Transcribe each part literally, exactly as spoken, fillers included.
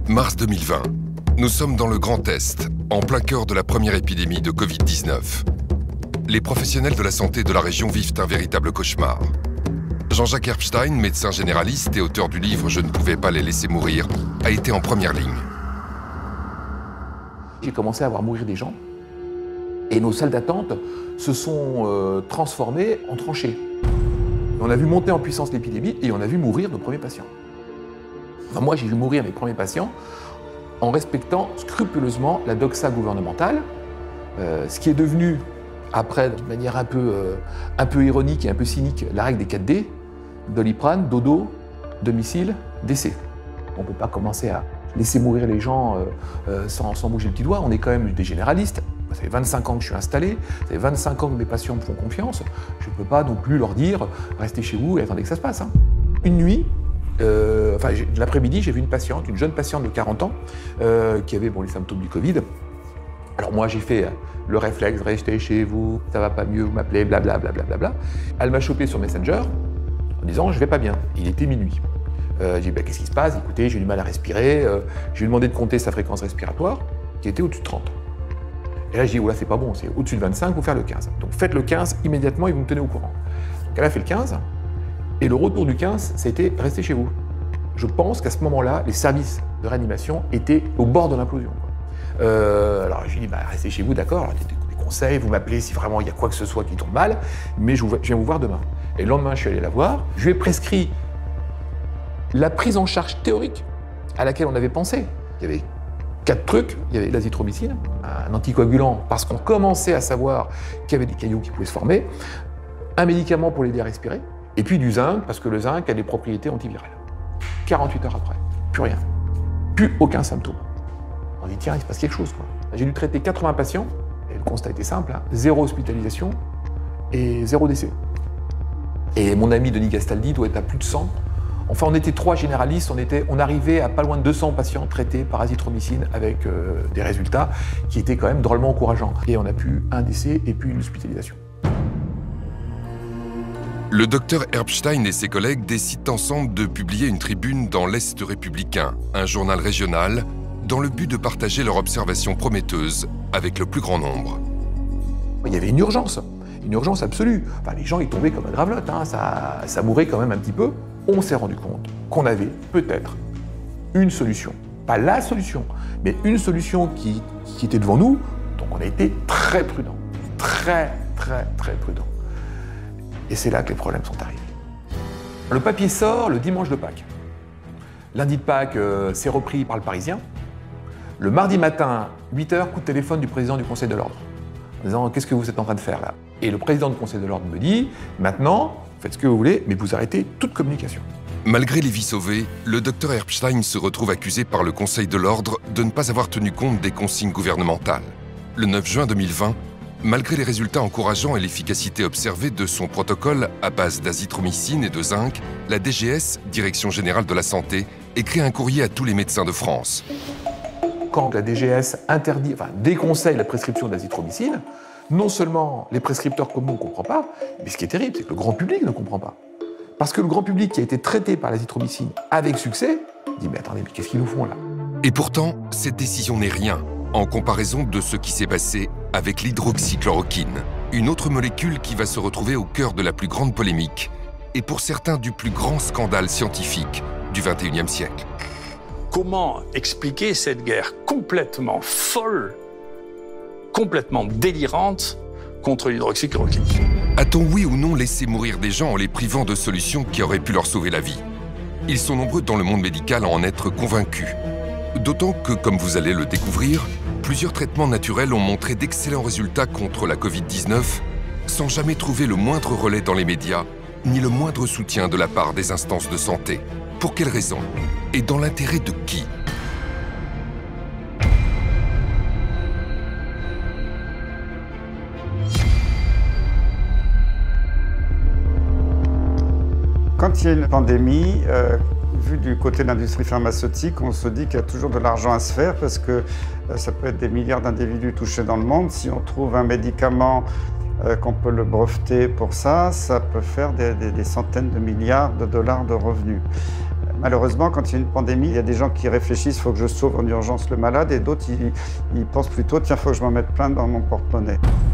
mars deux mille vingt. Nous sommes dans le Grand Est, en plein cœur de la première épidémie de Covid dix-neuf. Les professionnels de la santé de la région vivent un véritable cauchemar. Jean-Jacques Herbstein, médecin généraliste et auteur du livre « Je ne pouvais pas les laisser mourir », a été en première ligne. J'ai commencé à voir mourir des gens et nos salles d'attente se sont euh, transformées en tranchées. On a vu monter en puissance l'épidémie et on a vu mourir nos premiers patients. Enfin, moi, j'ai vu mourir mes premiers patients en respectant scrupuleusement la doxa gouvernementale, euh, ce qui est devenu, après, de manière un peu, euh, un peu ironique et un peu cynique, la règle des quatre D, Doliprane, dodo, domicile, décès. On ne peut pas commencer à laisser mourir les gens euh, euh, sans, sans bouger le petit doigt. On est quand même des généralistes. Ça fait vingt-cinq ans que je suis installé, ça fait vingt-cinq ans que mes patients me font confiance. Je ne peux pas non plus leur dire « restez chez vous et attendez que ça se passe hein. ». Une nuit, euh, enfin l'après-midi, j'ai vu une patiente, une jeune patiente de quarante ans, euh, qui avait bon, les symptômes du Covid. Alors moi, j'ai fait le réflexe « restez chez vous, ça va pas mieux, vous m'appelez, blablabla. Bla, bla, bla. » Elle m'a chopé sur Messenger en disant « je vais pas bien ». Il était minuit. Euh, j'ai dit bah, « qu'est-ce qui se passe ? Écoutez, j'ai du mal à respirer. Euh, » Je lui ai demandé de compter sa fréquence respiratoire, qui était au-dessus de trente. Et là, je dis, oula, c'est pas bon, c'est au-dessus de vingt-cinq, vous faire le quinze. Donc faites le quinze immédiatement et vous me tenez au courant. Donc elle a fait le quinze, et le retour du quinze, c'était restez chez vous. Je pense qu'à ce moment-là, les services de réanimation étaient au bord de l'implosion. Euh, alors je lui dis, bah, restez chez vous, d'accord, alors des conseils, vous m'appelez si vraiment il y a quoi que ce soit qui tombe mal, mais je, vous, je viens vous voir demain. Et le lendemain, je suis allé la voir, je lui ai prescrit la prise en charge théorique à laquelle on avait pensé. Il y avait quatre trucs, il y avait l'azithromycine, un anticoagulant parce qu'on commençait à savoir qu'il y avait des caillots qui pouvaient se former, un médicament pour l'aider à respirer, et puis du zinc parce que le zinc a des propriétés antivirales. quarante-huit heures après, plus rien, plus aucun symptôme. On dit tiens, il se passe quelque chose quoi. J'ai dû traiter quatre-vingts patients, et le constat était simple, hein, zéro hospitalisation et zéro décès. Et mon ami Denis Gastaldi doit être à plus de cent. Enfin, on était trois généralistes, on, était, on arrivait à pas loin de deux cents patients traités par azithromycine avec euh, des résultats qui étaient quand même drôlement encourageants. Et on a pu un décès et puis une hospitalisation. Le docteur Herbstein et ses collègues décident ensemble de publier une tribune dans l'Est républicain, un journal régional, dans le but de partager leurs observations prometteuses avec le plus grand nombre. Il y avait une urgence, une urgence absolue. Enfin, les gens, ils tombaient comme un gravelotte, hein, ça, ça mourait quand même un petit peu. On s'est rendu compte qu'on avait peut-être une solution. Pas la solution, mais une solution qui, qui était devant nous. Donc on a été très prudents. Très, très, très prudents. Et c'est là que les problèmes sont arrivés. Le papier sort le dimanche de Pâques. Lundi de Pâques, euh, c'est repris par le Parisien. Le mardi matin, huit heures, coup de téléphone du président du Conseil de l'Ordre. En disant « qu'est-ce que vous êtes en train de faire là ?» Et le président du Conseil de l'Ordre me dit « maintenant, faites ce que vous voulez, mais vous arrêtez toute communication. » Malgré les vies sauvées, le docteur Herbstein se retrouve accusé par le Conseil de l'Ordre de ne pas avoir tenu compte des consignes gouvernementales. Le neuf juin deux mille vingt, malgré les résultats encourageants et l'efficacité observée de son protocole à base d'azithromycine et de zinc, la D G S, Direction Générale de la Santé, écrit un courrier à tous les médecins de France. Quand la D G S interdit, enfin, déconseille la prescription d'azithromycine, non seulement les prescripteurs comme nous ne comprennent pas, mais ce qui est terrible, c'est que le grand public ne comprend pas. Parce que le grand public qui a été traité par l'azithromycine avec succès, dit « mais attendez, mais qu'est-ce qu'ils nous font là ?» Et pourtant, cette décision n'est rien en comparaison de ce qui s'est passé avec l'hydroxychloroquine, une autre molécule qui va se retrouver au cœur de la plus grande polémique et pour certains du plus grand scandale scientifique du vingt et unième siècle. Comment expliquer cette guerre complètement folle, complètement délirante contre l'hydroxychloroquine? A-t-on oui ou non laissé mourir des gens en les privant de solutions qui auraient pu leur sauver la vie? Ils sont nombreux dans le monde médical à en être convaincus. D'autant que, comme vous allez le découvrir, plusieurs traitements naturels ont montré d'excellents résultats contre la Covid dix-neuf sans jamais trouver le moindre relais dans les médias, ni le moindre soutien de la part des instances de santé. Pour quelles raisons? Et dans l'intérêt de qui? Quand il y a une pandémie, euh, vu du côté de l'industrie pharmaceutique, on se dit qu'il y a toujours de l'argent à se faire parce que euh, ça peut être des milliards d'individus touchés dans le monde. Si on trouve un médicament euh, qu'on peut le breveter pour ça, ça peut faire des, des, des centaines de milliards de dollars de revenus. Malheureusement, quand il y a une pandémie, il y a des gens qui réfléchissent, il faut que je sauve en urgence le malade, et d'autres, ils, ils pensent plutôt, tiens, il faut que je m'en mette plein dans mon porte-monnaie.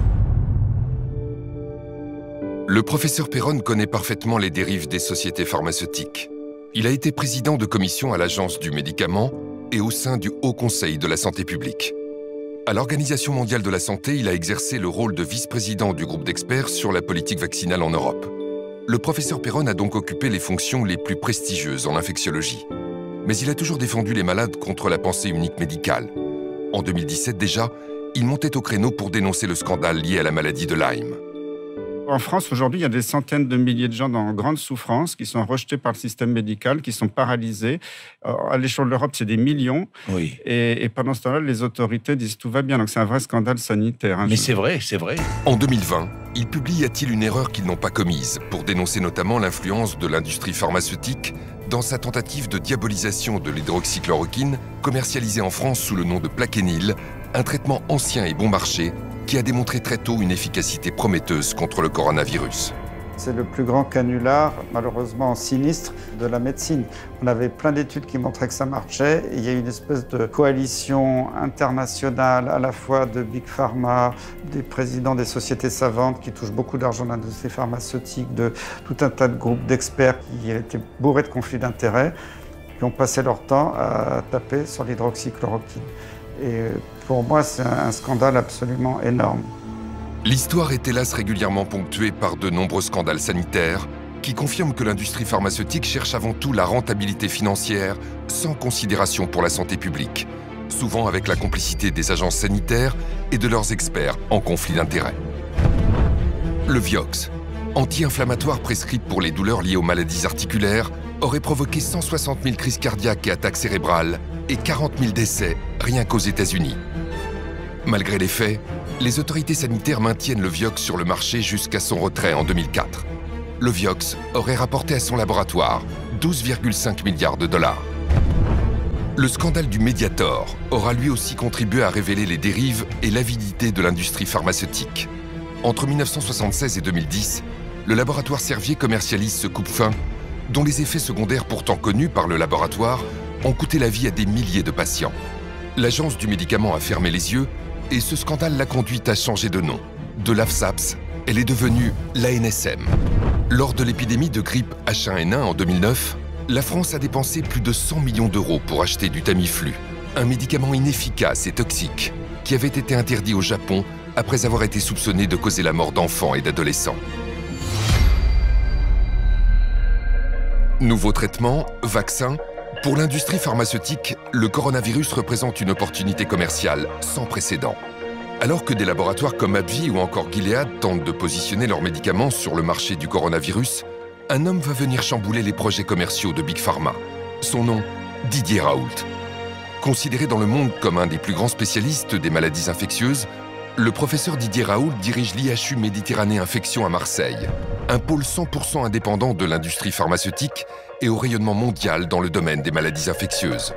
Le professeur Péronne connaît parfaitement les dérives des sociétés pharmaceutiques. Il a été président de commission à l'Agence du médicament et au sein du Haut Conseil de la santé publique. À l'Organisation mondiale de la santé, il a exercé le rôle de vice-président du groupe d'experts sur la politique vaccinale en Europe. Le professeur Péronne a donc occupé les fonctions les plus prestigieuses en infectiologie. Mais il a toujours défendu les malades contre la pensée unique médicale. En deux mille dix-sept déjà, il montait au créneau pour dénoncer le scandale lié à la maladie de Lyme. En France, aujourd'hui, il y a des centaines de milliers de gens dans grande souffrance qui sont rejetés par le système médical, qui sont paralysés. À l'échelle de l'Europe, c'est des millions. Oui. Et, et pendant ce temps-là, les autorités disent tout va bien. Donc c'est un vrai scandale sanitaire. Hein, Mais je... c'est vrai, c'est vrai. En deux mille vingt, il publie Y a-t-il une erreur qu'ils n'ont pas commise pour dénoncer notamment l'influence de l'industrie pharmaceutique dans sa tentative de diabolisation de l'hydroxychloroquine, commercialisée en France sous le nom de Plaquenil, un traitement ancien et bon marché qui a démontré très tôt une efficacité prometteuse contre le coronavirus. C'est le plus grand canular, malheureusement sinistre, de la médecine. On avait plein d'études qui montraient que ça marchait. Et il y a une espèce de coalition internationale, à la fois de Big Pharma, des présidents des sociétés savantes qui touchent beaucoup d'argent dans l'industrie pharmaceutique, de tout un tas de groupes d'experts qui étaient bourrés de conflits d'intérêts, qui ont passé leur temps à taper sur l'hydroxychloroquine. Et pour moi, c'est un scandale absolument énorme. L'histoire est hélas régulièrement ponctuée par de nombreux scandales sanitaires qui confirment que l'industrie pharmaceutique cherche avant tout la rentabilité financière sans considération pour la santé publique, souvent avec la complicité des agences sanitaires et de leurs experts en conflit d'intérêts. Le Vioxx, anti-inflammatoire prescrit pour les douleurs liées aux maladies articulaires, aurait provoqué cent soixante mille crises cardiaques et attaques cérébrales et quarante mille décès rien qu'aux États-Unis. Malgré les faits, les autorités sanitaires maintiennent le Vioxx sur le marché jusqu'à son retrait en deux mille quatre. Le Vioxx aurait rapporté à son laboratoire douze virgule cinq milliards de dollars. Le scandale du Mediator aura lui aussi contribué à révéler les dérives et l'avidité de l'industrie pharmaceutique. Entre mille neuf cent soixante-seize et deux mille dix, le laboratoire Servier commercialise ce coupe-faim dont les effets secondaires pourtant connus par le laboratoire ont coûté la vie à des milliers de patients. L'agence du médicament a fermé les yeux et ce scandale l'a conduite à changer de nom. De l'A F S A P S, elle est devenue l'A N S M. Lors de l'épidémie de grippe H un N un en deux mille neuf, la France a dépensé plus de cent millions d'euros pour acheter du Tamiflu, un médicament inefficace et toxique qui avait été interdit au Japon après avoir été soupçonné de causer la mort d'enfants et d'adolescents. Nouveau traitement, vaccin. Pour l'industrie pharmaceutique, le coronavirus représente une opportunité commerciale sans précédent. Alors que des laboratoires comme AbbVie ou encore Gilead tentent de positionner leurs médicaments sur le marché du coronavirus, un homme va venir chambouler les projets commerciaux de Big Pharma. Son nom, Didier Raoult. Considéré dans le monde comme un des plus grands spécialistes des maladies infectieuses, le professeur Didier Raoult dirige l'I H U Méditerranée Infection à Marseille, un pôle cent pour cent indépendant de l'industrie pharmaceutique et au rayonnement mondial dans le domaine des maladies infectieuses.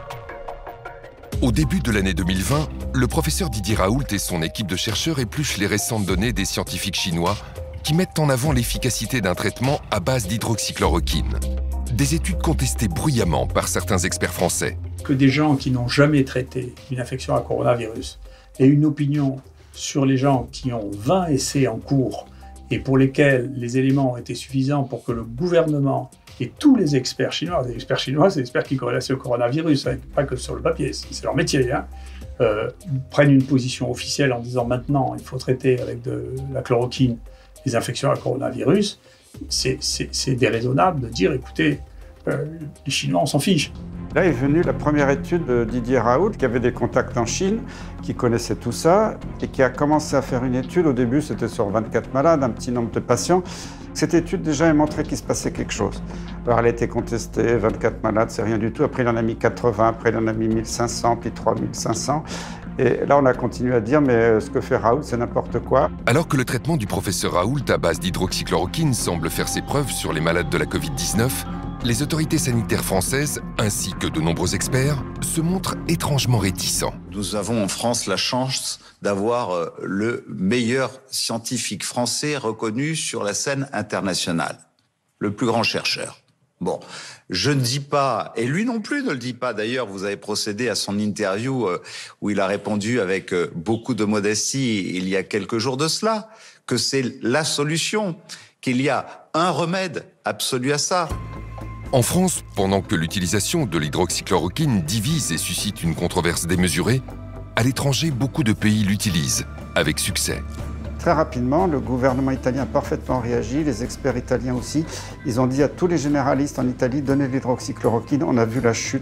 Au début de l'année deux mille vingt, le professeur Didier Raoult et son équipe de chercheurs épluchent les récentes données des scientifiques chinois qui mettent en avant l'efficacité d'un traitement à base d'hydroxychloroquine. Des études contestées bruyamment par certains experts français. Que des gens qui n'ont jamais traité une infection à coronavirus aient une opinion sur les gens qui ont vingt essais en cours et pour lesquels les éléments ont été suffisants pour que le gouvernement et tous les experts chinois, les experts chinois, c'est des experts qui connaissent le coronavirus, hein, pas que sur le papier, c'est leur métier, hein, euh, prennent une position officielle en disant maintenant il faut traiter avec de la chloroquine les infections à coronavirus, c'est déraisonnable de dire écoutez, euh, les Chinois on s'en fiche. Là est venue la première étude de Didier Raoult, qui avait des contacts en Chine, qui connaissait tout ça, et qui a commencé à faire une étude. Au début, c'était sur vingt-quatre malades, un petit nombre de patients. Cette étude, déjà, a montré qu'il se passait quelque chose. Alors, elle a été contestée, vingt-quatre malades, c'est rien du tout. Après, il en a mis quatre-vingts, après, il en a mis mille cinq cents, puis trois mille cinq cents. Et là, on a continué à dire, mais ce que fait Raoult, c'est n'importe quoi. Alors que le traitement du professeur Raoult à base d'hydroxychloroquine semble faire ses preuves sur les malades de la Covid dix-neuf, les autorités sanitaires françaises, ainsi que de nombreux experts, se montrent étrangement réticents. Nous avons en France la chance d'avoir le meilleur scientifique français reconnu sur la scène internationale, le plus grand chercheur. Bon, je ne dis pas, et lui non plus ne le dit pas. D'ailleurs, vous avez procédé à son interview euh, où il a répondu avec euh, beaucoup de modestie il y a quelques jours de cela, que c'est la solution, qu'il y a un remède absolu à ça. En France, pendant que l'utilisation de l'hydroxychloroquine divise et suscite une controverse démesurée, à l'étranger, beaucoup de pays l'utilisent, avec succès. Très rapidement, le gouvernement italien a parfaitement réagi, les experts italiens aussi. Ils ont dit à tous les généralistes en Italie, donnez l'hydroxychloroquine. On a vu la chute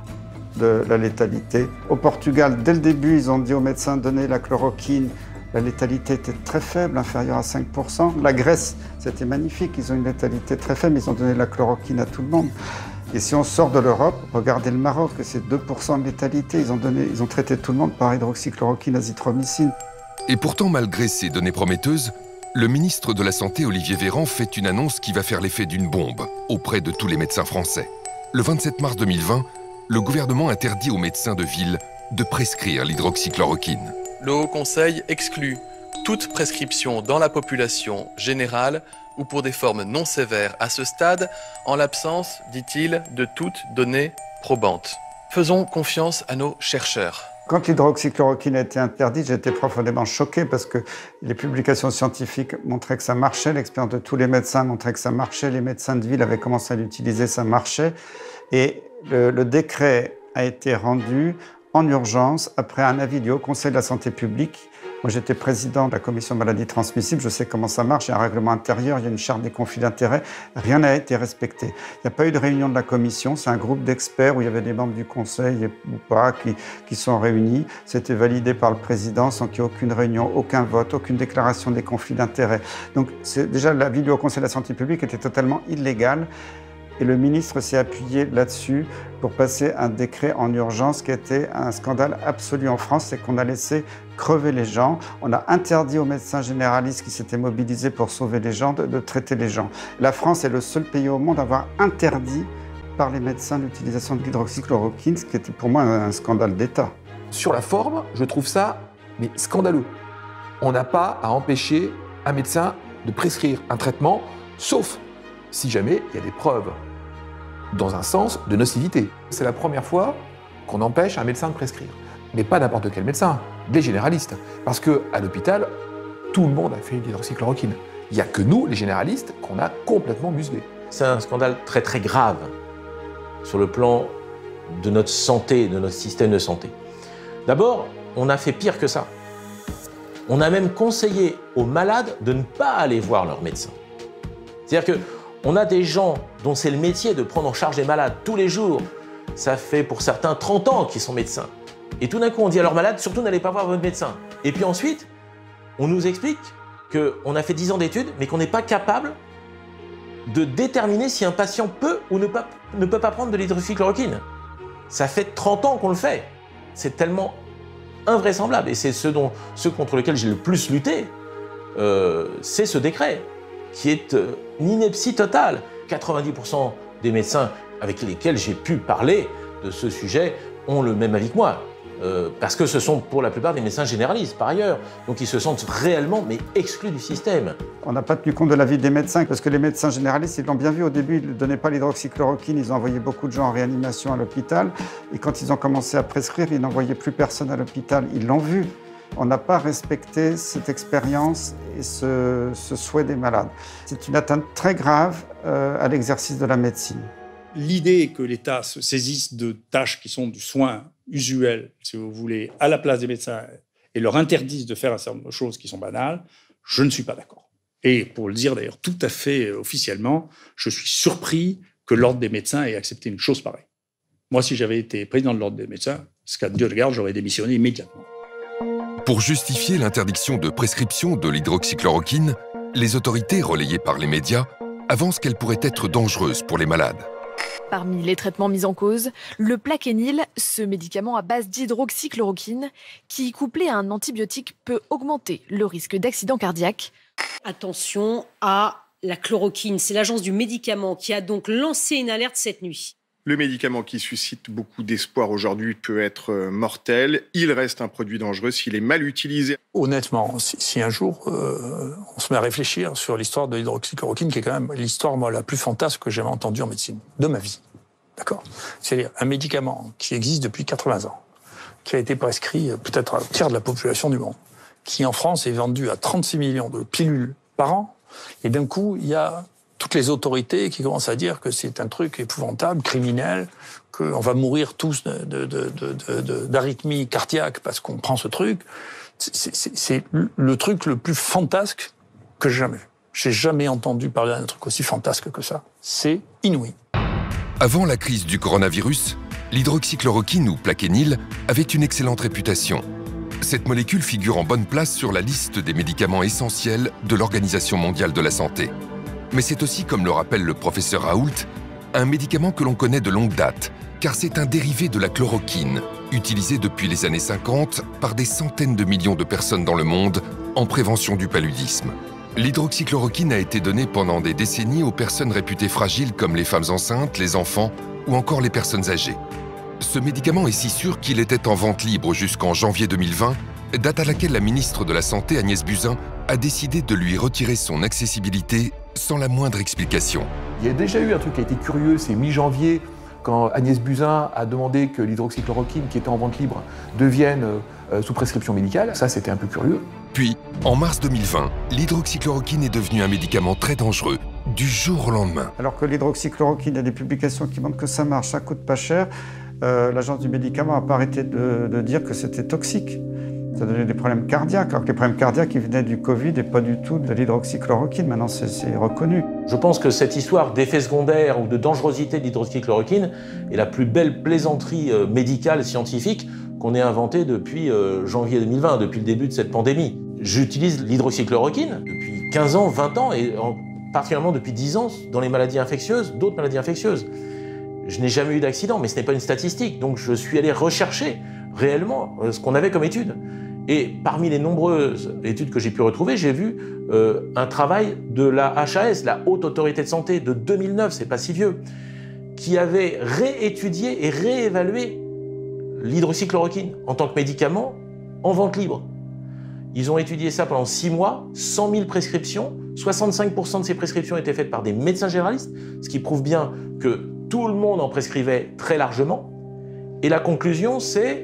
de la létalité. Au Portugal, dès le début, ils ont dit aux médecins, donnez la chloroquine. La létalité était très faible, inférieure à cinq pour cent. La Grèce, c'était magnifique, ils ont une létalité très faible, ils ont donné la chloroquine à tout le monde. Et si on sort de l'Europe, regardez le Maroc, c'est deux pour cent de létalité. Ils ont, donné, ils ont traité tout le monde par hydroxychloroquine, azithromycine. Et pourtant, malgré ces données prometteuses, le ministre de la Santé, Olivier Véran, fait une annonce qui va faire l'effet d'une bombe auprès de tous les médecins français. Le vingt-sept mars deux mille vingt, le gouvernement interdit aux médecins de ville de prescrire l'hydroxychloroquine. Le Haut Conseil exclut toute prescription dans la population générale ou pour des formes non sévères à ce stade, en l'absence, dit-il, de toute donnée probante. Faisons confiance à nos chercheurs. Quand l'hydroxychloroquine a été interdite, j'ai été profondément choqué parce que les publications scientifiques montraient que ça marchait, l'expérience de tous les médecins montrait que ça marchait, les médecins de ville avaient commencé à l'utiliser, ça marchait. Et le, le décret a été rendu en urgence après un avis du Haut Conseil de la Santé publique. Moi, j'étais président de la commission maladies transmissibles, je sais comment ça marche, il y a un règlement intérieur, il y a une charte des conflits d'intérêts, rien n'a été respecté. Il n'y a pas eu de réunion de la commission, c'est un groupe d'experts où il y avait des membres du conseil ou pas qui, qui sont réunis. C'était validé par le président sans qu'il y ait aucune réunion, aucun vote, aucune déclaration des conflits d'intérêts. Donc c'est, déjà, l'avis du Haut Conseil de la Santé publique était totalement illégal. Et le ministre s'est appuyé là-dessus pour passer un décret en urgence qui était un scandale absolu en France, c'est qu'on a laissé crever les gens. On a interdit aux médecins généralistes qui s'étaient mobilisés pour sauver les gens de, de traiter les gens. La France est le seul pays au monde à avoir interdit par les médecins l'utilisation de l'hydroxychloroquine, ce qui était pour moi un scandale d'État. Sur la forme, je trouve ça mais scandaleux. On n'a pas à empêcher un médecin de prescrire un traitement, sauf si jamais il y a des preuves dans un sens de nocivité. C'est la première fois qu'on empêche un médecin de prescrire. Mais pas n'importe quel médecin, des généralistes. Parce qu'à l'hôpital, tout le monde a fait une hydroxychloroquine. Il n'y a que nous, les généralistes, qu'on a complètement muselés. C'est un scandale très très grave sur le plan de notre santé, de notre système de santé. D'abord, on a fait pire que ça. On a même conseillé aux malades de ne pas aller voir leur médecin. C'est-à-dire que on a des gens dont c'est le métier de prendre en charge les malades tous les jours. Ça fait pour certains trente ans qu'ils sont médecins. Et tout d'un coup, on dit à leurs malades, surtout n'allez pas voir votre médecin. Et puis ensuite, on nous explique qu'on a fait dix ans d'études, mais qu'on n'est pas capable de déterminer si un patient peut ou ne, pas, ne peut pas prendre de l'hydroxychloroquine. Ça fait trente ans qu'on le fait. C'est tellement invraisemblable. Et c'est ce, dont, ce contre lequel j'ai le plus lutté, euh, c'est ce décret, qui est euh, une ineptie totale. quatre-vingt-dix pour cent des médecins avec lesquels j'ai pu parler de ce sujet ont le même avis que moi. Euh, parce que ce sont pour la plupart des médecins généralistes, par ailleurs. Donc ils se sentent réellement mais exclus du système. On n'a pas tenu compte de l'avis des médecins, parce que les médecins généralistes, ils l'ont bien vu au début, ils ne donnaient pas l'hydroxychloroquine, ils ont envoyé beaucoup de gens en réanimation à l'hôpital. Et quand ils ont commencé à prescrire, ils n'envoyaient plus personne à l'hôpital. Ils l'ont vu. On n'a pas respecté cette expérience et ce, ce souhait des malades. C'est une atteinte très grave euh, à l'exercice de la médecine. L'idée que l'État se saisisse de tâches qui sont du soin usuel, si vous voulez, à la place des médecins et leur interdise de faire un certain nombre de choses qui sont banales, je ne suis pas d'accord. Et pour le dire d'ailleurs tout à fait officiellement, je suis surpris que l'Ordre des médecins ait accepté une chose pareille. Moi, si j'avais été président de l'Ordre des médecins, ce qu'à Dieu regarde, j'aurais démissionné immédiatement. Pour justifier l'interdiction de prescription de l'hydroxychloroquine, les autorités relayées par les médias avancent qu'elle pourrait être dangereuse pour les malades. Parmi les traitements mis en cause, le Plaquenil, ce médicament à base d'hydroxychloroquine, qui, couplé à un antibiotique, peut augmenter le risque d'accident cardiaque. Attention à la chloroquine, c'est l'agence du médicament qui a donc lancé une alerte cette nuit. Le médicament qui suscite beaucoup d'espoir aujourd'hui peut être mortel. Il reste un produit dangereux s'il est mal utilisé. Honnêtement, si, si un jour euh, on se met à réfléchir sur l'histoire de l'hydroxychloroquine, qui est quand même l'histoire moi, la plus fantasque que j'ai jamais entendue en médecine, de ma vie. D'accord ? C'est-à-dire un médicament qui existe depuis quatre-vingts ans, qui a été prescrit peut-être à un tiers de la population du monde, qui en France est vendu à trente-six millions de pilules par an, et d'un coup, il y a toutes les autorités qui commencent à dire que c'est un truc épouvantable, criminel, qu'on va mourir tous de, de, de, de, de, d'arythmie cardiaque parce qu'on prend ce truc. C'est, c'est, c'est le truc le plus fantasque que j'ai jamais vu. J'ai jamais entendu parler d'un truc aussi fantasque que ça. C'est inouï. Avant la crise du coronavirus, l'hydroxychloroquine ou plaquenil avait une excellente réputation. Cette molécule figure en bonne place sur la liste des médicaments essentiels de l'Organisation mondiale de la santé. Mais c'est aussi, comme le rappelle le professeur Raoult, un médicament que l'on connaît de longue date, car c'est un dérivé de la chloroquine, utilisé depuis les années cinquante par des centaines de millions de personnes dans le monde en prévention du paludisme. L'hydroxychloroquine a été donnée pendant des décennies aux personnes réputées fragiles comme les femmes enceintes, les enfants ou encore les personnes âgées. Ce médicament est si sûr qu'il était en vente libre jusqu'en janvier deux mille vingt, date à laquelle la ministre de la Santé, Agnès Buzyn, a décidé de lui retirer son accessibilité sans la moindre explication. Il y a déjà eu un truc qui a été curieux, c'est mi-janvier, quand Agnès Buzyn a demandé que l'hydroxychloroquine, qui était en vente libre, devienne euh, sous prescription médicale. Ça, c'était un peu curieux. Puis, en mars deux mille vingt, l'hydroxychloroquine est devenu un médicament très dangereux, du jour au lendemain. Alors que l'hydroxychloroquine, il y a des publications qui montrent que ça marche, ça coûte pas cher, euh, l'agence du médicament n'a pas arrêté de, de dire que c'était toxique. Ça donnait des problèmes cardiaques, alors que les problèmes cardiaques ils venaient du Covid et pas du tout de l'hydroxychloroquine. Maintenant, c'est, c'est reconnu. Je pense que cette histoire d'effet secondaire ou de dangerosité de l'hydroxychloroquine est la plus belle plaisanterie euh, médicale, scientifique qu'on ait inventée depuis euh, janvier deux mille vingt, depuis le début de cette pandémie. J'utilise l'hydroxychloroquine depuis quinze ans, vingt ans, et en, particulièrement depuis dix ans dans les maladies infectieuses, d'autres maladies infectieuses. Je n'ai jamais eu d'accident, mais ce n'est pas une statistique, donc je suis allé rechercher réellement euh, ce qu'on avait comme étude. Et parmi les nombreuses études que j'ai pu retrouver, j'ai vu euh, un travail de la H A S, la Haute Autorité de Santé, de deux mille neuf, c'est pas si vieux, qui avait réétudié et réévalué l'hydroxychloroquine en tant que médicament en vente libre. Ils ont étudié ça pendant six mois, cent mille prescriptions, soixante-cinq pour cent de ces prescriptions étaient faites par des médecins généralistes, ce qui prouve bien que tout le monde en prescrivait très largement. Et la conclusion, c'est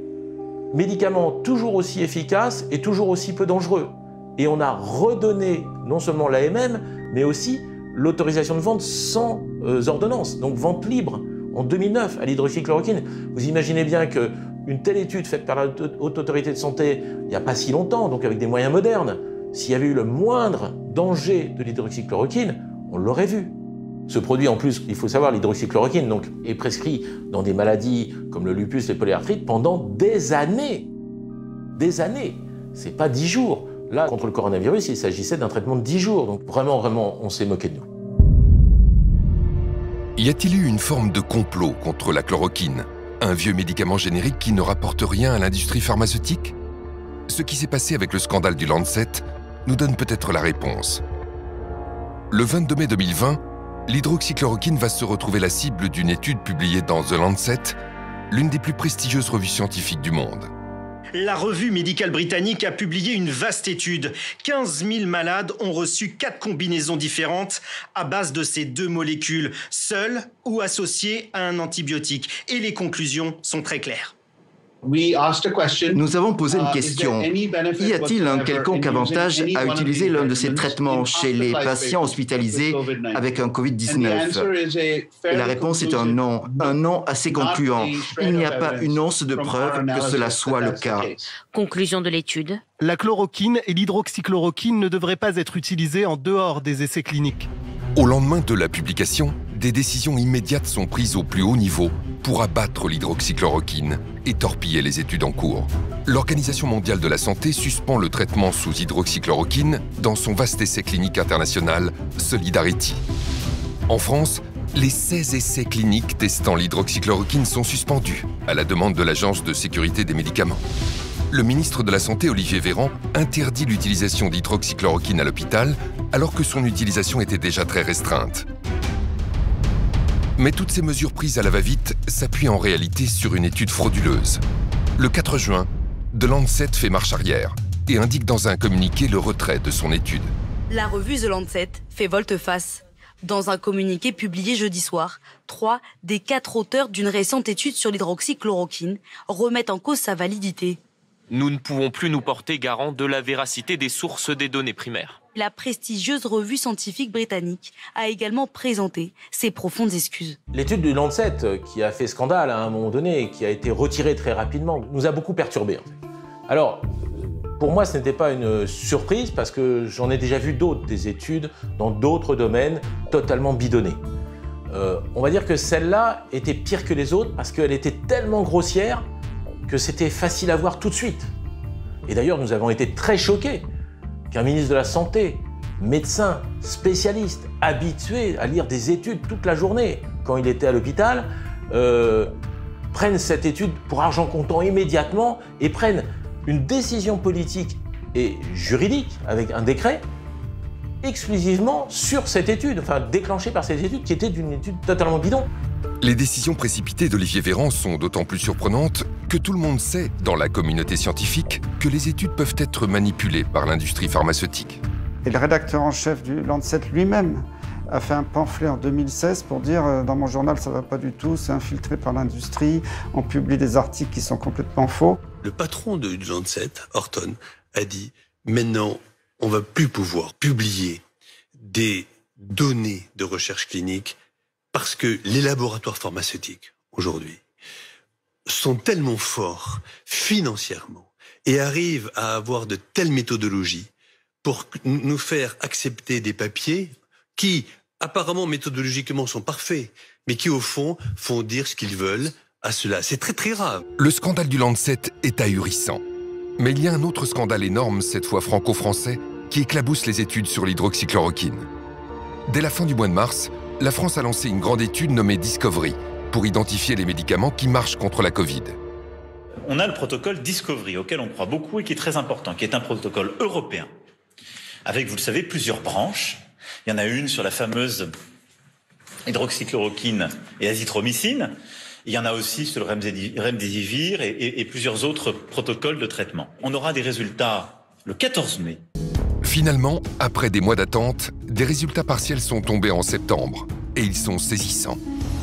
médicament toujours aussi efficace et toujours aussi peu dangereux. Et on a redonné non seulement l'A M M, mais aussi l'autorisation de vente sans euh, ordonnance, donc vente libre, en deux mille neuf à l'hydroxychloroquine. Vous imaginez bien qu'une telle étude faite par la Haute Autorité de Santé il n'y a pas si longtemps, donc avec des moyens modernes, s'il y avait eu le moindre danger de l'hydroxychloroquine, on l'aurait vu. Ce produit, en plus, il faut savoir, l'hydroxychloroquine donc, est prescrit dans des maladies comme le lupus et polyarthrite pendant des années. Des années. C'est pas dix jours. Là, contre le coronavirus, il s'agissait d'un traitement de dix jours. Donc vraiment, vraiment, on s'est moqué de nous. Y a-t-il eu une forme de complot contre la chloroquine, un vieux médicament générique qui ne rapporte rien à l'industrie pharmaceutique? Ce qui s'est passé avec le scandale du Lancet nous donne peut-être la réponse. Le vingt-deux mai deux mille vingt, l'hydroxychloroquine va se retrouver la cible d'une étude publiée dans The Lancet, l'une des plus prestigieuses revues scientifiques du monde. La revue médicale britannique a publié une vaste étude. quinze mille malades ont reçu quatre combinaisons différentes à base de ces deux molécules, seules ou associées à un antibiotique. Et les conclusions sont très claires. Nous avons posé une question. Y a-t-il un quelconque avantage à utiliser l'un de ces traitements chez les patients hospitalisés avec un covid dix-neuf? Et la réponse est un non, un non assez concluant. Il n'y a pas une once de preuve que cela soit le cas. Conclusion de l'étude. La chloroquine et l'hydroxychloroquine ne devraient pas être utilisées en dehors des essais cliniques. Au lendemain de la publication, des décisions immédiates sont prises au plus haut niveau pour abattre l'hydroxychloroquine et torpiller les études en cours. L'Organisation mondiale de la santé suspend le traitement sous hydroxychloroquine dans son vaste essai clinique international Solidarity. En France, les seize essais cliniques testant l'hydroxychloroquine sont suspendus à la demande de l'Agence de sécurité des médicaments. Le ministre de la Santé, Olivier Véran, interdit l'utilisation d'hydroxychloroquine à l'hôpital alors que son utilisation était déjà très restreinte. Mais toutes ces mesures prises à la va-vite s'appuient en réalité sur une étude frauduleuse. Le quatre juin, The Lancet fait marche arrière et indique dans un communiqué le retrait de son étude. La revue The Lancet fait volte-face. Dans un communiqué publié jeudi soir, trois des quatre auteurs d'une récente étude sur l'hydroxychloroquine remettent en cause sa validité. Nous ne pouvons plus nous porter garant de la véracité des sources des données primaires. La prestigieuse revue scientifique britannique a également présenté ses profondes excuses. L'étude du Lancet, qui a fait scandale à un moment donné et qui a été retirée très rapidement, nous a beaucoup perturbés. En fait. Alors, pour moi, ce n'était pas une surprise parce que j'en ai déjà vu d'autres, des études dans d'autres domaines totalement bidonnées. Euh, on va dire que celle-là était pire que les autres parce qu'elle était tellement grossière que c'était facile à voir tout de suite. Et d'ailleurs, nous avons été très choqués qu'un ministre de la Santé, médecin, spécialiste, habitué à lire des études toute la journée quand il était à l'hôpital, euh, prenne cette étude pour argent comptant immédiatement et prenne une décision politique et juridique, avec un décret, exclusivement sur cette étude, enfin déclenchée par cette étude qui était une étude totalement bidon. Les décisions précipitées d'Olivier Véran sont d'autant plus surprenantes que tout le monde sait, dans la communauté scientifique, que les études peuvent être manipulées par l'industrie pharmaceutique. Et le rédacteur en chef du Lancet lui-même a fait un pamphlet en deux mille seize pour dire euh, dans mon journal ça va pas du tout, c'est infiltré par l'industrie, on publie des articles qui sont complètement faux. Le patron de Lancet, Horton, a dit maintenant on va plus pouvoir publier des données de recherche clinique parce que les laboratoires pharmaceutiques aujourd'hui sont tellement forts financièrement et arrivent à avoir de telles méthodologies pour nous faire accepter des papiers qui apparemment méthodologiquement sont parfaits, mais qui au fond font dire ce qu'ils veulent à cela. C'est très très grave. Le scandale du Lancet est ahurissant. Mais il y a un autre scandale énorme, cette fois franco-français, qui éclabousse les études sur l'hydroxychloroquine. Dès la fin du mois de mars, la France a lancé une grande étude nommée Discovery pour identifier les médicaments qui marchent contre la Covid. On a le protocole Discovery, auquel on croit beaucoup et qui est très important, qui est un protocole européen, avec, vous le savez, plusieurs branches. Il y en a une sur la fameuse hydroxychloroquine et azithromycine. Il y en a aussi sur le remdesivir et, et, et plusieurs autres protocoles de traitement. On aura des résultats le quatorze mai. Finalement, après des mois d'attente, des résultats partiels sont tombés en septembre. Et ils sont saisissants.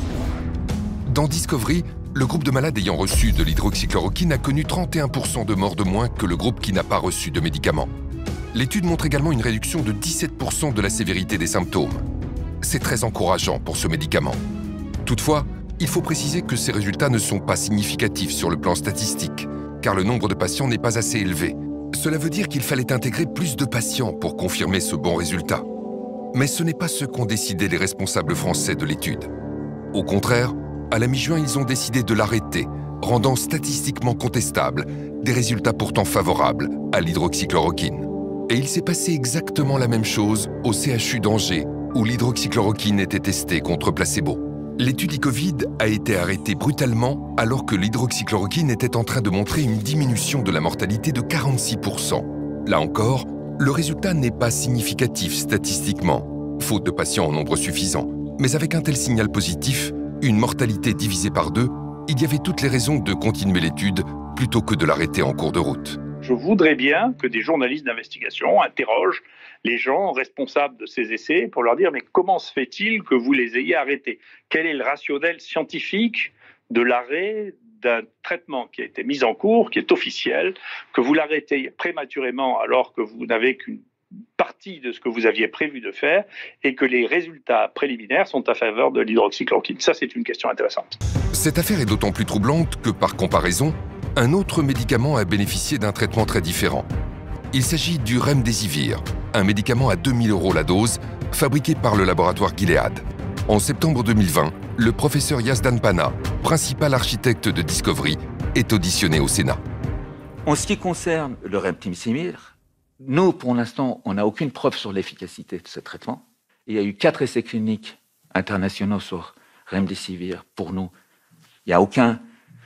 Dans Discovery, le groupe de malades ayant reçu de l'hydroxychloroquine a connu trente et un pour cent de morts de moins que le groupe qui n'a pas reçu de médicaments. L'étude montre également une réduction de dix-sept pour cent de la sévérité des symptômes. C'est très encourageant pour ce médicament. Toutefois, il faut préciser que ces résultats ne sont pas significatifs sur le plan statistique, car le nombre de patients n'est pas assez élevé. Cela veut dire qu'il fallait intégrer plus de patients pour confirmer ce bon résultat. Mais ce n'est pas ce qu'ont décidé les responsables français de l'étude. Au contraire, à la mi-juin, ils ont décidé de l'arrêter, rendant statistiquement contestables des résultats pourtant favorables à l'hydroxychloroquine. Et il s'est passé exactement la même chose au C H U d'Angers, où l'hydroxychloroquine était testée contre placebo. L'étude e-Covid a été arrêtée brutalement alors que l'hydroxychloroquine était en train de montrer une diminution de la mortalité de quarante-six pour cent. Là encore, le résultat n'est pas significatif statistiquement, faute de patients en nombre suffisant. Mais avec un tel signal positif, une mortalité divisée par deux, il y avait toutes les raisons de continuer l'étude plutôt que de l'arrêter en cours de route. Je voudrais bien que des journalistes d'investigation interrogent les gens responsables de ces essais pour leur dire « mais comment se fait-il que vous les ayez arrêtés ? Quel est le rationnel scientifique de l'arrêt d'un traitement qui a été mis en cours, qui est officiel, que vous l'arrêtez prématurément alors que vous n'avez qu'une partie de ce que vous aviez prévu de faire et que les résultats préliminaires sont à faveur de l'hydroxychloroquine ?» Ça, c'est une question intéressante. Cette affaire est d'autant plus troublante que, par comparaison, un autre médicament a bénéficié d'un traitement très différent. Il s'agit du remdesivir, un médicament à deux mille euros la dose, fabriqué par le laboratoire Gilead. En septembre deux mille vingt, le professeur Yazdan Pana, principal architecte de Discovery, est auditionné au Sénat. En ce qui concerne le remdesivir, nous, pour l'instant, on n'a aucune preuve sur l'efficacité de ce traitement. Il y a eu quatre essais cliniques internationaux sur remdesivir. Pour nous, il n'y a aucun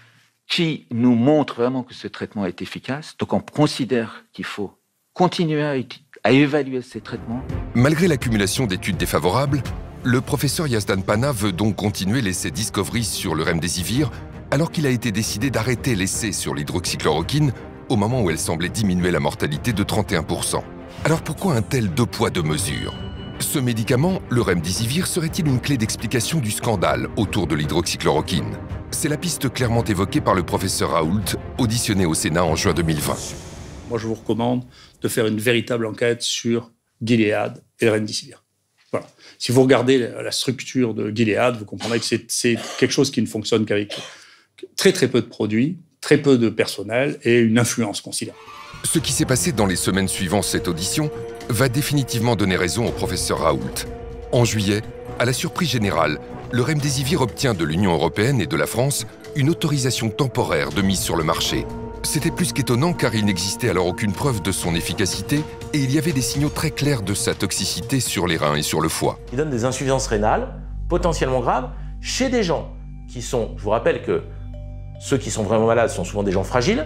qui nous montre vraiment que ce traitement est efficace. Donc on considère qu'il faut continuer à, à évaluer ces traitements. Malgré l'accumulation d'études défavorables, Le professeur Yazdan Pana veut donc continuer l'essai Discovery sur le remdesivir, alors qu'il a été décidé d'arrêter l'essai sur l'hydroxychloroquine au moment où elle semblait diminuer la mortalité de trente et un pour cent. Alors pourquoi un tel deux poids deux mesures? Ce médicament, le remdesivir, serait-il une clé d'explication du scandale autour de l'hydroxychloroquine? C'est la piste clairement évoquée par le professeur Raoult, auditionné au Sénat en juin deux mille vingt. Moi, je vous recommande de faire une véritable enquête sur Gilead et le remdesivir. Voilà. Si vous regardez la structure de Gilead, vous comprendrez que c'est quelque chose qui ne fonctionne qu'avec très très peu de produits, très peu de personnel et une influence considérable. Ce qui s'est passé dans les semaines suivant cette audition va définitivement donner raison au professeur Raoult. En juillet, à la surprise générale, le remdesivir obtient de l'Union européenne et de la France une autorisation temporaire de mise sur le marché. C'était plus qu'étonnant car il n'existait alors aucune preuve de son efficacité et il y avait des signaux très clairs de sa toxicité sur les reins et sur le foie. Il donne des insuffisances rénales potentiellement graves chez des gens qui sont, je vous rappelle que ceux qui sont vraiment malades sont souvent des gens fragiles,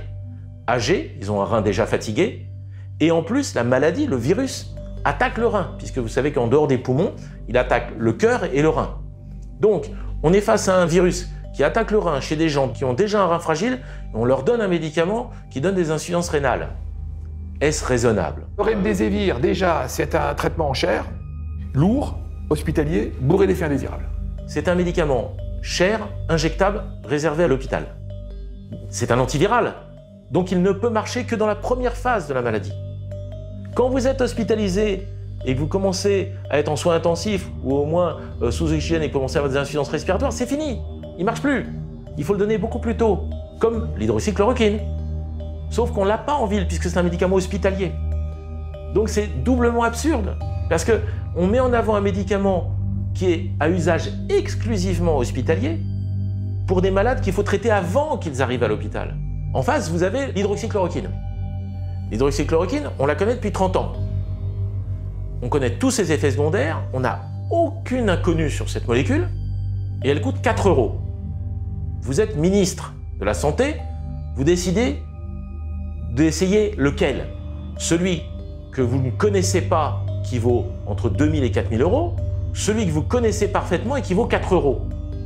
âgés, ils ont un rein déjà fatigué, et en plus la maladie, le virus, attaque le rein, puisque vous savez qu'en dehors des poumons, il attaque le cœur et le rein. Donc, on est face à un virus qui attaque le rein chez des gens qui ont déjà un rein fragile, et on leur donne un médicament qui donne des insuffisances rénales. Est-ce raisonnable? Le remdesivir, déjà, c'est un traitement cher, lourd, hospitalier, bourré d'effets indésirables. C'est un médicament cher, injectable, réservé à l'hôpital. C'est un antiviral, donc il ne peut marcher que dans la première phase de la maladie. Quand vous êtes hospitalisé et que vous commencez à être en soins intensifs ou au moins euh, sous oxygène et que vous commencez à avoir des insuffisances respiratoires, c'est fini. Il ne marche plus. Il faut le donner beaucoup plus tôt, comme l'hydroxychloroquine. Sauf qu'on ne l'a pas en ville, puisque c'est un médicament hospitalier. Donc c'est doublement absurde, parce qu'on met en avant un médicament qui est à usage exclusivement hospitalier pour des malades qu'il faut traiter avant qu'ils arrivent à l'hôpital. En face, vous avez l'hydroxychloroquine. L'hydroxychloroquine, on la connaît depuis trente ans. On connaît tous ses effets secondaires, on n'a aucune inconnue sur cette molécule, et elle coûte quatre euros. Vous êtes ministre de la Santé, vous décidez d'essayer lequel? Celui que vous ne connaissez pas, qui vaut entre deux mille et quatre mille euros, celui que vous connaissez parfaitement et qui vaut quatre euros.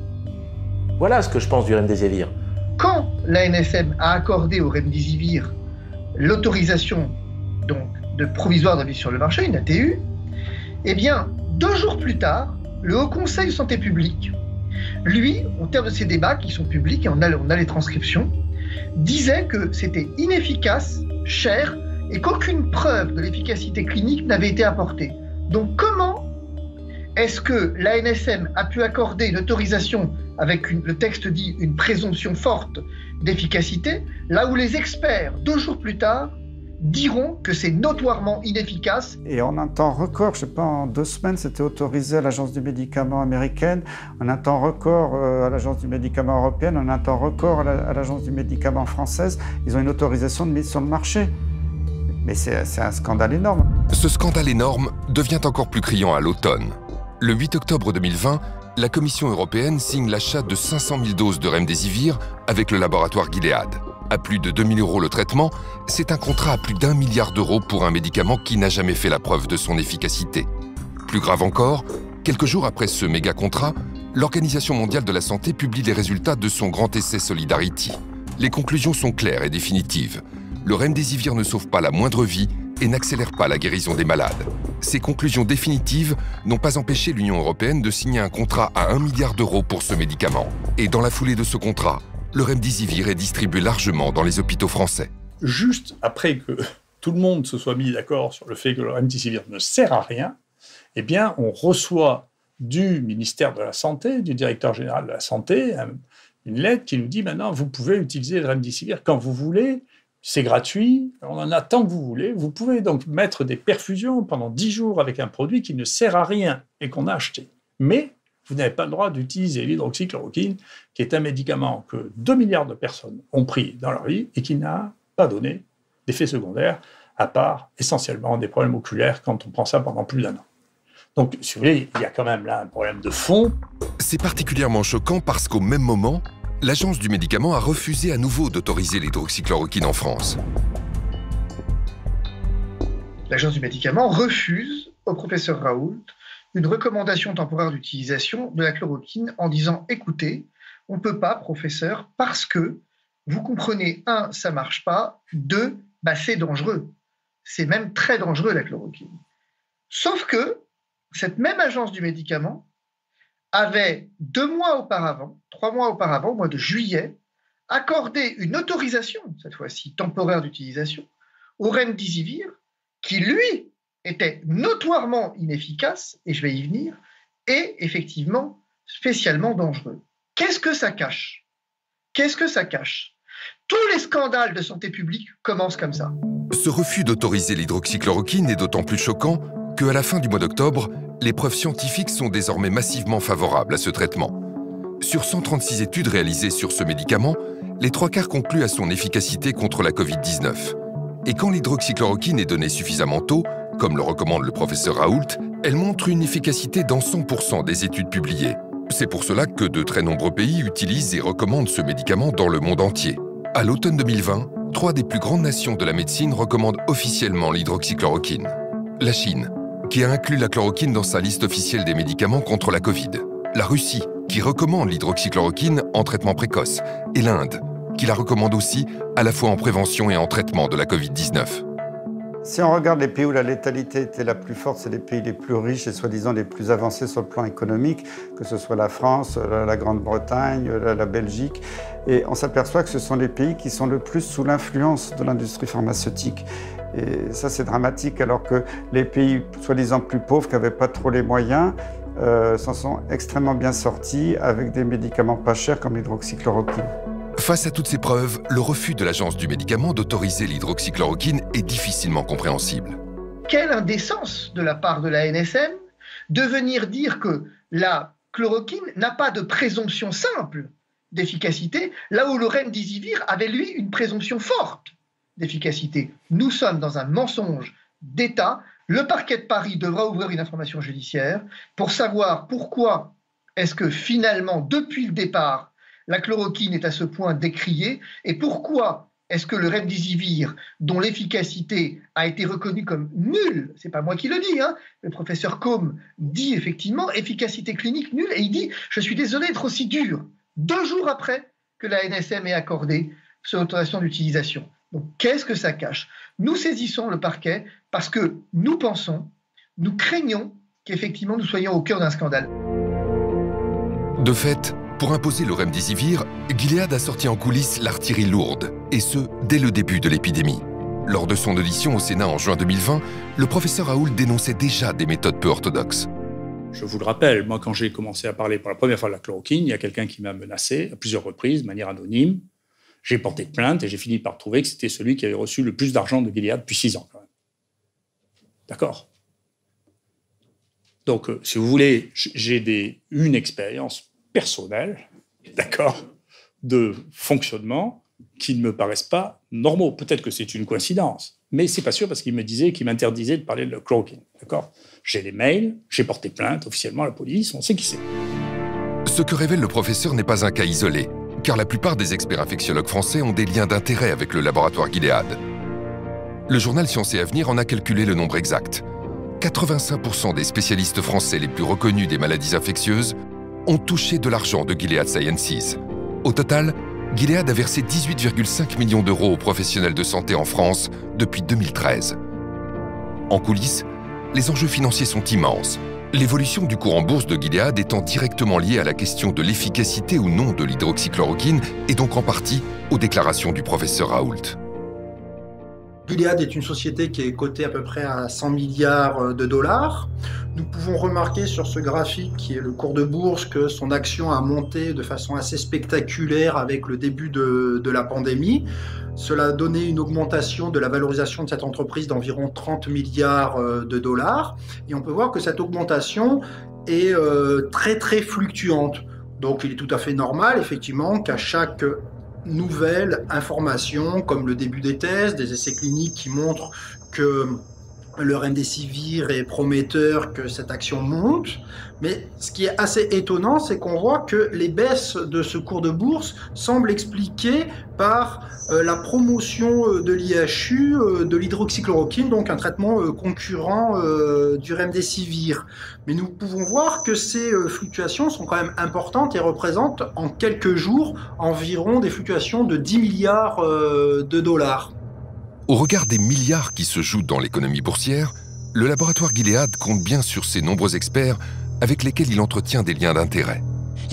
Voilà ce que je pense du remdesivir. Quand l'A N S M a accordé au remdesivir l'autorisation donc de provisoire de mise sur le marché, une A T U, eh bien, deux jours plus tard, le Haut Conseil de santé publique, lui, au terme de ces débats qui sont publics, et on a, on a les transcriptions, disait que c'était inefficace, cher, et qu'aucune preuve de l'efficacité clinique n'avait été apportée. Donc comment est-ce que l'A N S M a pu accorder une autorisation avec, une, le texte dit, une présomption forte d'efficacité, là où les experts, deux jours plus tard, diront que c'est notoirement inefficace. Et en un temps record, je ne sais pas, en deux semaines, c'était autorisé à l'Agence du médicament américaine, en un temps record euh, à l'Agence du médicament européenne, en un temps record à l'Agence du médicament française. Ils ont une autorisation de mise sur le marché. Mais c'est un scandale énorme. Ce scandale énorme devient encore plus criant à l'automne. Le huit octobre deux mille vingt, la Commission européenne signe l'achat de cinq cent mille doses de remdesivir avec le laboratoire Gilead. À plus de deux mille euros le traitement, c'est un contrat à plus d'un milliard d'euros pour un médicament qui n'a jamais fait la preuve de son efficacité. Plus grave encore, quelques jours après ce méga contrat, l'Organisation mondiale de la santé publie les résultats de son grand essai Solidarity. Les conclusions sont claires et définitives. Le remdesivir ne sauve pas la moindre vie et n'accélère pas la guérison des malades. Ces conclusions définitives n'ont pas empêché l'Union européenne de signer un contrat à un milliard d'euros pour ce médicament. Et dans la foulée de ce contrat, le remdesivir est distribué largement dans les hôpitaux français. Juste après que tout le monde se soit mis d'accord sur le fait que le remdesivir ne sert à rien, eh bien, on reçoit du ministère de la Santé, du directeur général de la Santé, une lettre qui nous dit maintenant, vous pouvez utiliser le remdesivir quand vous voulez, c'est gratuit, on en a tant que vous voulez. Vous pouvez donc mettre des perfusions pendant dix jours avec un produit qui ne sert à rien et qu'on a acheté. Mais vous n'avez pas le droit d'utiliser l'hydroxychloroquine, qui est un médicament que deux milliards de personnes ont pris dans leur vie et qui n'a pas donné d'effets secondaires, à part essentiellement des problèmes oculaires quand on prend ça pendant plus d'un an. Donc, si vous voulez, il y a quand même là un problème de fond. C'est particulièrement choquant parce qu'au même moment, l'Agence du médicament a refusé à nouveau d'autoriser l'hydroxychloroquine en France. L'Agence du médicament refuse au professeur Raoult une recommandation temporaire d'utilisation de la chloroquine en disant « Écoutez, on ne peut pas, professeur, parce que, vous comprenez, un, ça ne marche pas, deux, bah, c'est dangereux. C'est même très dangereux, la chloroquine. » Sauf que cette même agence du médicament avait, deux mois auparavant, trois mois auparavant, au mois de juillet, accordé une autorisation, cette fois-ci temporaire d'utilisation, au Remdesivir, qui, lui, était notoirement inefficace, et je vais y venir, et effectivement spécialement dangereux. Qu'est-ce que ça cache? Qu'est-ce que ça cache? Tous les scandales de santé publique commencent comme ça. Ce refus d'autoriser l'hydroxychloroquine est d'autant plus choquant qu'à la fin du mois d'octobre, les preuves scientifiques sont désormais massivement favorables à ce traitement. Sur cent trente-six études réalisées sur ce médicament, les trois quarts concluent à son efficacité contre la Covid dix-neuf. Et quand l'hydroxychloroquine est donnée suffisamment tôt, comme le recommande le professeur Raoult, elle montre une efficacité dans cent pour cent des études publiées. C'est pour cela que de très nombreux pays utilisent et recommandent ce médicament dans le monde entier. À l'automne deux mille vingt, trois des plus grandes nations de la médecine recommandent officiellement l'hydroxychloroquine. La Chine, qui a inclus la chloroquine dans sa liste officielle des médicaments contre la Covid. La Russie, qui recommande l'hydroxychloroquine en traitement précoce. Et l'Inde, qui la recommande aussi à la fois en prévention et en traitement de la Covid dix-neuf. Si on regarde les pays où la létalité était la plus forte, c'est les pays les plus riches et soi-disant les plus avancés sur le plan économique, que ce soit la France, la Grande-Bretagne, la Belgique. Et on s'aperçoit que ce sont les pays qui sont le plus sous l'influence de l'industrie pharmaceutique. Et ça, c'est dramatique, alors que les pays soi-disant plus pauvres, qui n'avaient pas trop les moyens, euh, s'en sont extrêmement bien sortis avec des médicaments pas chers comme l'hydroxychloroquine. Face à toutes ces preuves, le refus de l'Agence du médicament d'autoriser l'hydroxychloroquine est difficilement compréhensible. Quelle indécence de la part de la A N S M de venir dire que la chloroquine n'a pas de présomption simple d'efficacité, là où le Remdesivir avait, lui, une présomption forte d'efficacité. Nous sommes dans un mensonge d'État. Le parquet de Paris devra ouvrir une information judiciaire pour savoir pourquoi est-ce que finalement, depuis le départ, la chloroquine est à ce point décriée et pourquoi est-ce que le Remdesivir, dont l'efficacité a été reconnue comme nulle, c'est pas moi qui le dis, hein, le professeur Combe dit effectivement efficacité clinique nulle et il dit « je suis désolé d'être aussi dur » deux jours après que la A N S M ait accordé cette autorisation d'utilisation. Donc qu'est-ce que ça cache? Nous saisissons le parquet parce que nous pensons, nous craignons qu'effectivement nous soyons au cœur d'un scandale. De fait, pour imposer le Remdesivir, Gilead a sorti en coulisses l'artillerie lourde, et ce, dès le début de l'épidémie. Lors de son audition au Sénat en juin deux mille vingt, le professeur Raoult dénonçait déjà des méthodes peu orthodoxes. Je vous le rappelle, moi quand j'ai commencé à parler pour la première fois de la chloroquine, il y a quelqu'un qui m'a menacé à plusieurs reprises, de manière anonyme. J'ai porté plainte et j'ai fini par trouver que c'était celui qui avait reçu le plus d'argent de Gilead depuis six ans. D'accord. Donc, euh, si vous voulez, j'ai des, une expérience personnelle, d'accord, de fonctionnement qui ne me paraissent pas normaux. Peut-être que c'est une coïncidence, mais c'est pas sûr parce qu'il me disait, qu'il m'interdisait de parler de la chloroquine, d'accord. J'ai les mails, j'ai porté plainte officiellement à la police, on sait qui c'est. Ce que révèle le professeur n'est pas un cas isolé, car la plupart des experts infectiologues français ont des liens d'intérêt avec le laboratoire Gilead. Le journal Science et Avenir en a calculé le nombre exact. quatre-vingt-cinq pour cent des spécialistes français les plus reconnus des maladies infectieuses ont touché de l'argent de Gilead Sciences. Au total, Gilead a versé dix-huit virgule cinq millions d'euros aux professionnels de santé en France depuis deux mille treize. En coulisses, les enjeux financiers sont immenses. L'évolution du cours en bourse de Gilead étant directement liée à la question de l'efficacité ou non de l'hydroxychloroquine et donc en partie aux déclarations du professeur Raoult. Gilead est une société qui est cotée à peu près à cent milliards de dollars. Nous pouvons remarquer sur ce graphique qui est le cours de bourse que son action a monté de façon assez spectaculaire avec le début de, de la pandémie. Cela a donné une augmentation de la valorisation de cette entreprise d'environ trente milliards de dollars. Et on peut voir que cette augmentation est euh, très très fluctuante. Donc il est tout à fait normal effectivement qu'à chaque nouvelle information, comme le début des tests, des essais cliniques qui montrent que le remdesivir est prometteur, que cette action monte. Mais ce qui est assez étonnant, c'est qu'on voit que les baisses de ce cours de bourse semblent expliquées par euh, la promotion de l'I H U, euh, de l'hydroxychloroquine, donc un traitement euh, concurrent euh, du remdesivir. Mais nous pouvons voir que ces euh, fluctuations sont quand même importantes et représentent en quelques jours environ des fluctuations de dix milliards euh, de dollars. Au regard des milliards qui se jouent dans l'économie boursière, le laboratoire Gilead compte bien sur ses nombreux experts avec lesquels il entretient des liens d'intérêt.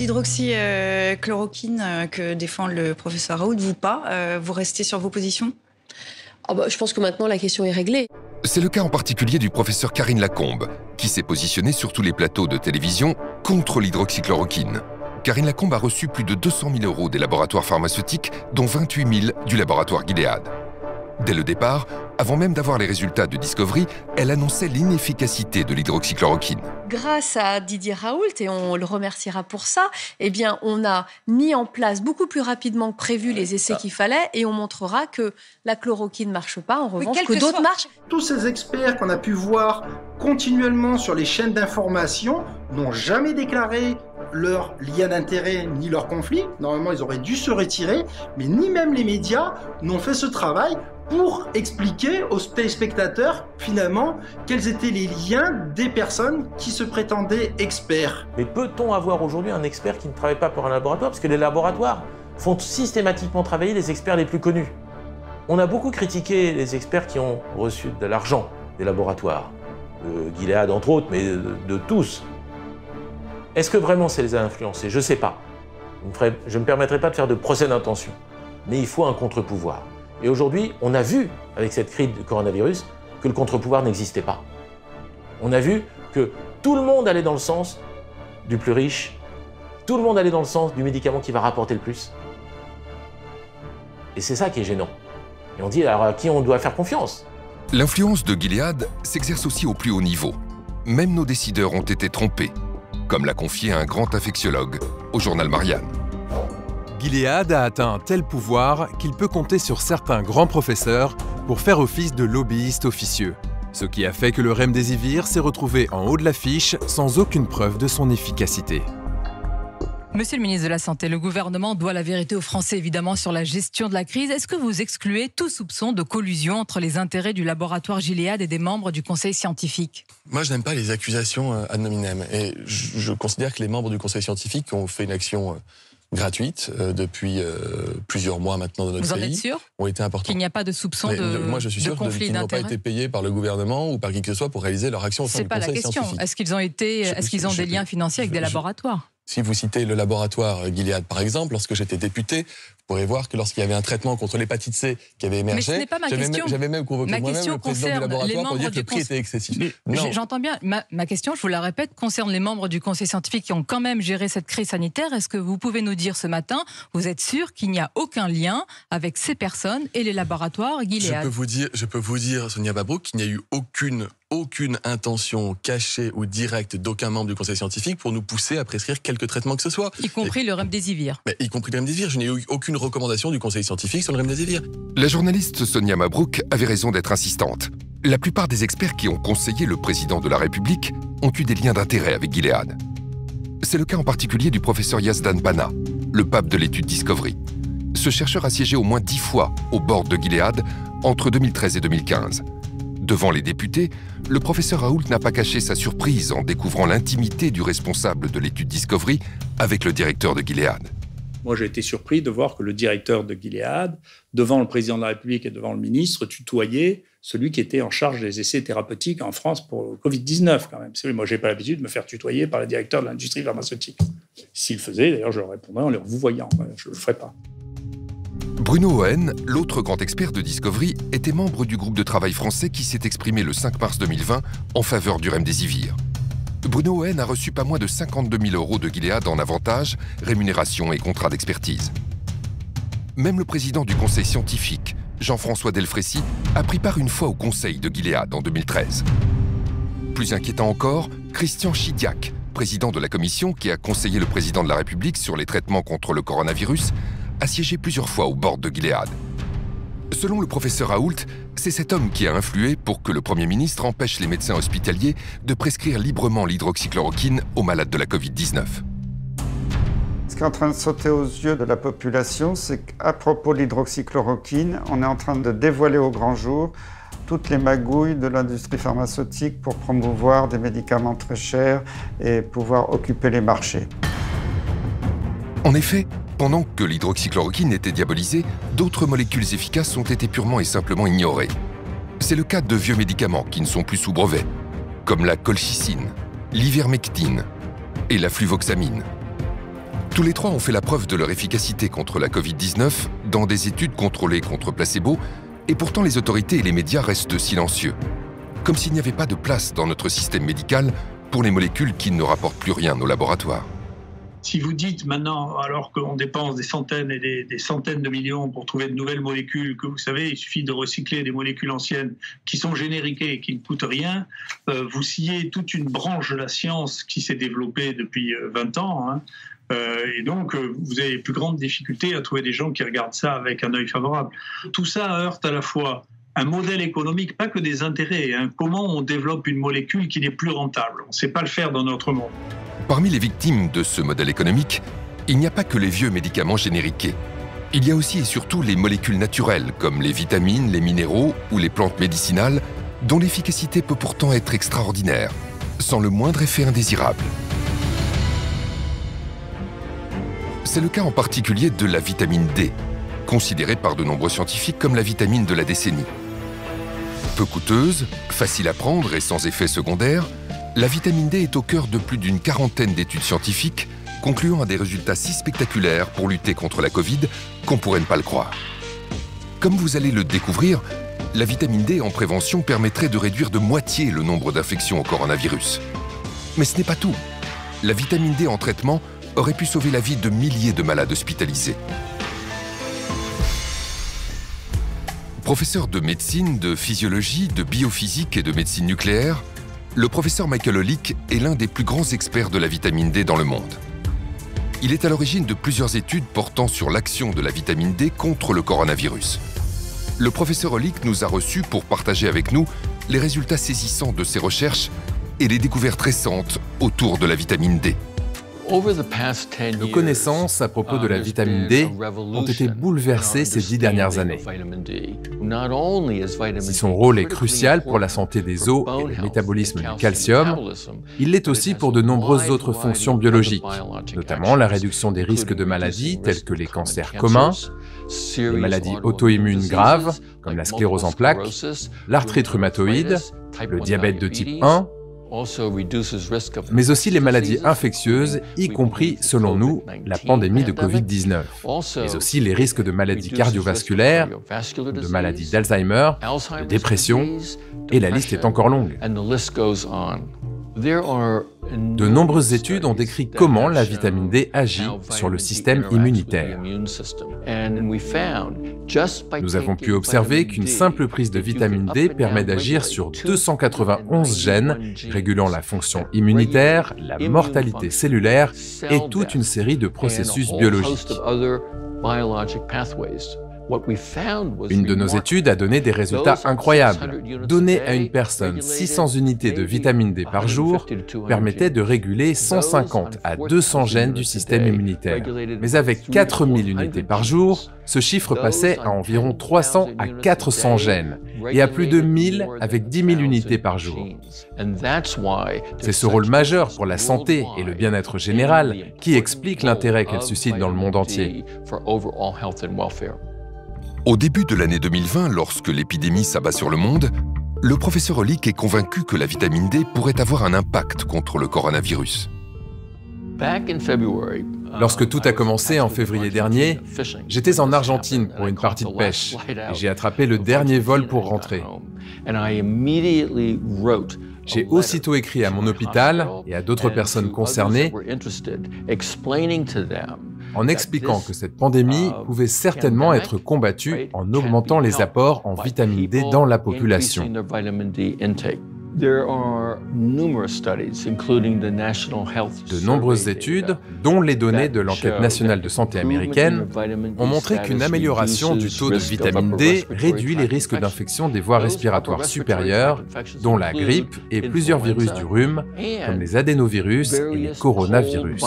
L'hydroxychloroquine euh, que défend le professeur Raoult, vous pas, euh, vous restez sur vos positions? Oh bah, je pense que maintenant la question est réglée. C'est le cas en particulier du professeur Karine Lacombe, qui s'est positionnée sur tous les plateaux de télévision contre l'hydroxychloroquine. Karine Lacombe a reçu plus de deux cent mille euros des laboratoires pharmaceutiques, dont vingt-huit mille du laboratoire Gilead. Dès le départ, avant même d'avoir les résultats de Discovery, elle annonçait l'inefficacité de l'hydroxychloroquine. Grâce à Didier Raoult, et on le remerciera pour ça, eh bien, on a mis en place beaucoup plus rapidement que prévu les essais qu'il fallait et on montrera que la chloroquine ne marche pas, en revanche, oui, que, que d'autres soit... marchent. Tous ces experts qu'on a pu voir continuellement sur les chaînes d'information n'ont jamais déclaré leur lien d'intérêt ni leur conflit. Normalement, ils auraient dû se retirer, mais ni même les médias n'ont fait ce travail pour expliquer aux téléspectateurs, finalement, quels étaient les liens des personnes qui se prétendaient experts. Mais peut-on avoir aujourd'hui un expert qui ne travaille pas pour un laboratoire? Parce que les laboratoires font systématiquement travailler les experts les plus connus. On a beaucoup critiqué les experts qui ont reçu de l'argent des laboratoires, de Gilead entre autres, mais de, de tous. Est-ce que vraiment ça les a influencés? Je ne sais pas. Je ne me permettrai pas de faire de procès d'intention. Mais il faut un contre-pouvoir. Et aujourd'hui, on a vu, avec cette crise du coronavirus, que le contre-pouvoir n'existait pas. On a vu que tout le monde allait dans le sens du plus riche, tout le monde allait dans le sens du médicament qui va rapporter le plus. Et c'est ça qui est gênant. Et on dit, alors à qui on doit faire confiance? L'influence de Gilead s'exerce aussi au plus haut niveau. Même nos décideurs ont été trompés, comme l'a confié un grand infectiologue au journal Marianne. Gilead a atteint un tel pouvoir qu'il peut compter sur certains grands professeurs pour faire office de lobbyiste officieux. Ce qui a fait que le remdesivir s'est retrouvé en haut de l'affiche sans aucune preuve de son efficacité. Monsieur le ministre de la Santé, le gouvernement doit la vérité aux Français évidemment sur la gestion de la crise. Est-ce que vous excluez tout soupçon de collusion entre les intérêts du laboratoire Gilead et des membres du conseil scientifique? Moi, je n'aime pas les accusations ad hominem. Et je, je considère que les membres du conseil scientifique ont fait une action gratuite euh, depuis euh, plusieurs mois maintenant dans notre Vous pays. Vous en êtes sûr ont été importants. Qu'il n'y a pas de soupçon de, moi, je suis sûr qu'ils n'ont pas été payés par le gouvernement ou par qui que ce soit pour réaliser leur action au sein du conseil scientifique. C'est pas la question. Est-ce qu'ils ont été, est-ce qu'ils ont des liens financiers avec je, des je, laboratoires? Si vous citez le laboratoire Gilead, par exemple, lorsque j'étais député, vous pourrez voir que lorsqu'il y avait un traitement contre l'hépatite C qui avait émergé, j'avais même convoqué moi-même le président du laboratoire pour dire que le prix était excessif. J'entends bien. Ma, ma question, je vous la répète, concerne les membres du conseil scientifique qui ont quand même géré cette crise sanitaire. Est-ce que vous pouvez nous dire ce matin, vous êtes sûr qu'il n'y a aucun lien avec ces personnes et les laboratoires Gilead? Je peux vous dire, je peux vous dire, Sonia Mabrouk, qu'il n'y a eu aucune aucune intention cachée ou directe d'aucun membre du conseil scientifique pour nous pousser à prescrire quelque traitement que ce soit. Y compris Et, le remdesivir. Mais y compris le remdesivir. Je n'ai eu aucune recommandation du conseil scientifique sur le remdesivir. La journaliste Sonia Mabrouk avait raison d'être insistante. La plupart des experts qui ont conseillé le président de la République ont eu des liens d'intérêt avec Gilead. C'est le cas en particulier du professeur Yazdan Bana, le pape de l'étude Discovery. Ce chercheur a siégé au moins dix fois au board de Gilead entre deux mille treize et deux mille quinze. Devant les députés, le professeur Raoult n'a pas caché sa surprise en découvrant l'intimité du responsable de l'étude Discovery avec le directeur de Gilead. Moi, j'ai été surpris de voir que le directeur de Gilead, devant le président de la République et devant le ministre, tutoyait celui qui était en charge des essais thérapeutiques en France pour le Covid dix-neuf, quand même. Moi, je n'ai pas l'habitude de me faire tutoyer par le directeur de l'industrie pharmaceutique. S'il le faisait, d'ailleurs, je leur répondrais en leur vous voyant. Je ne le ferais pas. Bruno Ohen, l'autre grand expert de Discovery, était membre du groupe de travail français qui s'est exprimé le cinq mars deux mille vingt en faveur du remdesivir. Bruno Ohen a reçu pas moins de cinquante-deux mille euros de Gilead en avantages, rémunération et contrats d'expertise. Même le président du conseil scientifique, Jean-François Delfrécy, a pris part une fois au conseil de Gilead en deux mille treize. Plus inquiétant encore, Christian Chidiac, président de la commission qui a conseillé le président de la République sur les traitements contre le coronavirus, a siégé plusieurs fois au board de Gilead. Selon le professeur Raoult, c'est cet homme qui a influé pour que le Premier ministre empêche les médecins hospitaliers de prescrire librement l'hydroxychloroquine aux malades de la Covid dix-neuf. Ce qui est en train de sauter aux yeux de la population, c'est qu'à propos de l'hydroxychloroquine, on est en train de dévoiler au grand jour toutes les magouilles de l'industrie pharmaceutique pour promouvoir des médicaments très chers et pouvoir occuper les marchés. En effet, pendant que l'hydroxychloroquine était diabolisée, d'autres molécules efficaces ont été purement et simplement ignorées. C'est le cas de vieux médicaments qui ne sont plus sous brevet, comme la colchicine, l'ivermectine et la fluvoxamine. Tous les trois ont fait la preuve de leur efficacité contre la Covid dix-neuf dans des études contrôlées contre placebo, et pourtant les autorités et les médias restent silencieux, comme s'il n'y avait pas de place dans notre système médical pour les molécules qui ne rapportent plus rien aux laboratoires. Si vous dites maintenant, alors qu'on dépense des centaines et des, des centaines de millions pour trouver de nouvelles molécules, que vous savez, il suffit de recycler des molécules anciennes qui sont génériquées et qui ne coûtent rien, euh, vous sciez toute une branche de la science qui s'est développée depuis vingt ans, hein, euh, et donc euh, vous avez les plus grandes difficultés à trouver des gens qui regardent ça avec un œil favorable. Tout ça heurte à la fois un modèle économique, pas que des intérêts, hein, comment on développe une molécule qui n'est plus rentable. On ne sait pas le faire dans notre monde. Parmi les victimes de ce modèle économique, il n'y a pas que les vieux médicaments génériqués. Il y a aussi et surtout les molécules naturelles, comme les vitamines, les minéraux ou les plantes médicinales, dont l'efficacité peut pourtant être extraordinaire, sans le moindre effet indésirable. C'est le cas en particulier de la vitamine D, considérée par de nombreux scientifiques comme la vitamine de la décennie. Peu coûteuse, facile à prendre et sans effet secondaire, la vitamine D est au cœur de plus d'une quarantaine d'études scientifiques concluant à des résultats si spectaculaires pour lutter contre la Covid qu'on pourrait ne pas le croire. Comme vous allez le découvrir, la vitamine D en prévention permettrait de réduire de moitié le nombre d'infections au coronavirus. Mais ce n'est pas tout. La vitamine D en traitement aurait pu sauver la vie de milliers de malades hospitalisés. Professeur de médecine, de physiologie, de biophysique et de médecine nucléaire, le professeur Michael Olick est l'un des plus grands experts de la vitamine D dans le monde. Il est à l'origine de plusieurs études portant sur l'action de la vitamine D contre le coronavirus. Le professeur Olick nous a reçus pour partager avec nous les résultats saisissants de ses recherches et les découvertes récentes autour de la vitamine D. Nos connaissances à propos de la vitamine D ont été bouleversées ces dix dernières années. Si son rôle est crucial pour la santé des os et le métabolisme du calcium, il l'est aussi pour de nombreuses autres fonctions biologiques, notamment la réduction des risques de maladies telles que les cancers communs, les maladies auto-immunes graves comme la sclérose en plaques, l'arthrite rhumatoïde, le diabète de type un, mais aussi les maladies infectieuses, y compris, selon nous, la pandémie de Covid dix-neuf, mais aussi les risques de maladies cardiovasculaires, de maladies d'Alzheimer, de dépression, et la liste est encore longue. De nombreuses études ont décrit comment la vitamine D agit sur le système immunitaire. Nous avons pu observer qu'une simple prise de vitamine D permet d'agir sur deux cent quatre-vingt-onze gènes régulant la fonction immunitaire, la mortalité cellulaire et toute une série de processus biologiques. Une de nos études a donné des résultats incroyables. Donner à une personne six cents unités de vitamine D par jour permettait de réguler cent cinquante à deux cents gènes du système immunitaire. Mais avec quatre mille unités par jour, ce chiffre passait à environ trois cents à quatre cents gènes et à plus de mille avec dix mille unités par jour. C'est ce rôle majeur pour la santé et le bien-être général qui explique l'intérêt qu'elle suscite dans le monde entier. Au début de l'année deux mille vingt, lorsque l'épidémie s'abat sur le monde, le professeur Olick est convaincu que la vitamine D pourrait avoir un impact contre le coronavirus. Lorsque tout a commencé en février dernier, j'étais en Argentine pour une partie de pêche et j'ai attrapé le dernier vol pour rentrer. J'ai aussitôt écrit à mon hôpital et à d'autres personnes concernées en expliquant que cette pandémie pouvait certainement être combattue en augmentant les apports en vitamine D dans la population. De nombreuses études, dont les données de l'enquête nationale de santé américaine, ont montré qu'une amélioration du taux de vitamine D réduit les risques d'infection des voies respiratoires supérieures, dont la grippe et plusieurs virus du rhume, comme les adénovirus et les coronavirus.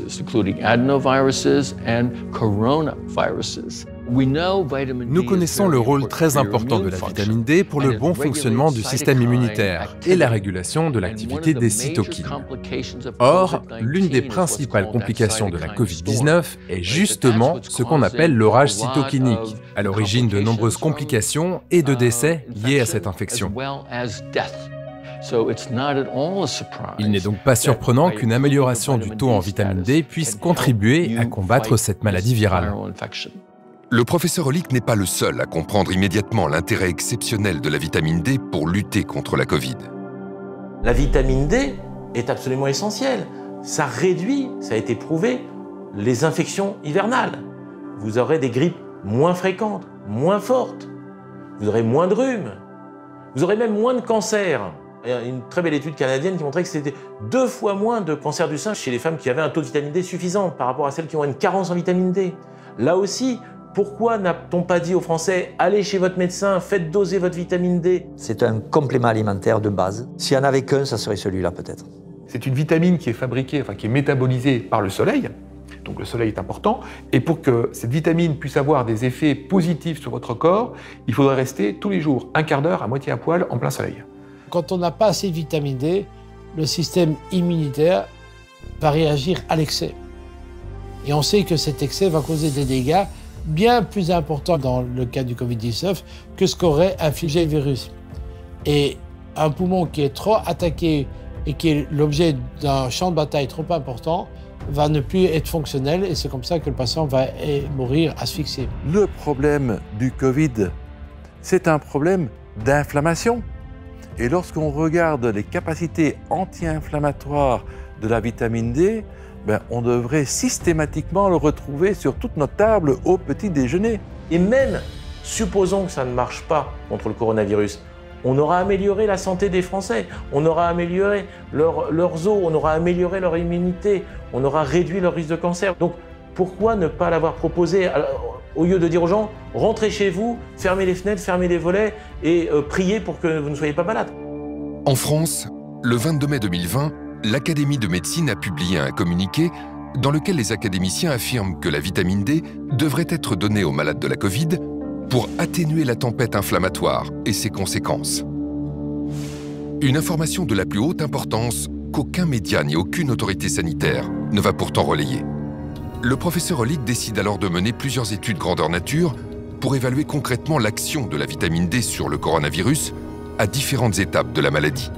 Nous connaissons le rôle très important de la vitamine D pour le bon fonctionnement du système immunitaire et la régulation de l'activité des cytokines. Or, l'une des principales complications de la covid dix-neuf est justement ce qu'on appelle l'orage cytokinique, à l'origine de nombreuses complications et de décès liés à cette infection. Il n'est donc pas surprenant qu'une amélioration du taux en vitamine D puisse contribuer à combattre cette maladie virale. Le professeur Hollick n'est pas le seul à comprendre immédiatement l'intérêt exceptionnel de la vitamine D pour lutter contre la Covid. La vitamine D est absolument essentielle. Ça réduit, ça a été prouvé, les infections hivernales. Vous aurez des grippes moins fréquentes, moins fortes. Vous aurez moins de rhume. Vous aurez même moins de cancers. Il y a une très belle étude canadienne qui montrait que c'était deux fois moins de cancer du sein chez les femmes qui avaient un taux de vitamine D suffisant par rapport à celles qui ont une carence en vitamine D. Là aussi, pourquoi n'a-t-on pas dit aux Français « Allez chez votre médecin, faites doser votre vitamine D ». C'est un complément alimentaire de base. S'il n'y en avait qu'un, ça serait celui-là peut-être. C'est une vitamine qui est fabriquée, enfin qui est métabolisée par le soleil. Donc le soleil est important. Et pour que cette vitamine puisse avoir des effets positifs sur votre corps, il faudrait rester tous les jours, un quart d'heure à moitié à poil en plein soleil. Quand on n'a pas assez de vitamine D, le système immunitaire va réagir à l'excès. Et on sait que cet excès va causer des dégâts bien plus important dans le cas du covid dix-neuf que ce qu'aurait infligé le virus. Et un poumon qui est trop attaqué et qui est l'objet d'un champ de bataille trop important va ne plus être fonctionnel et c'est comme ça que le patient va mourir asphyxié. Le problème du Covid, c'est un problème d'inflammation. Et lorsqu'on regarde les capacités anti-inflammatoires de la vitamine D, ben, on devrait systématiquement le retrouver sur toute notre table au petit déjeuner. Et même, supposons que ça ne marche pas contre le coronavirus, on aura amélioré la santé des Français, on aura amélioré leur, leurs os, on aura amélioré leur immunité, on aura réduit leur risque de cancer. Donc pourquoi ne pas l'avoir proposé alors, au lieu de dire aux gens « rentrez chez vous, fermez les fenêtres, fermez les volets et euh, priez pour que vous ne soyez pas malade ». En France, le vingt-deux mai deux mille vingt, l'Académie de médecine a publié un communiqué dans lequel les académiciens affirment que la vitamine D devrait être donnée aux malades de la Covid pour atténuer la tempête inflammatoire et ses conséquences. Une information de la plus haute importance qu'aucun média ni aucune autorité sanitaire ne va pourtant relayer. Le professeur Hollick décide alors de mener plusieurs études grandeur nature pour évaluer concrètement l'action de la vitamine D sur le coronavirus à différentes étapes de la maladie.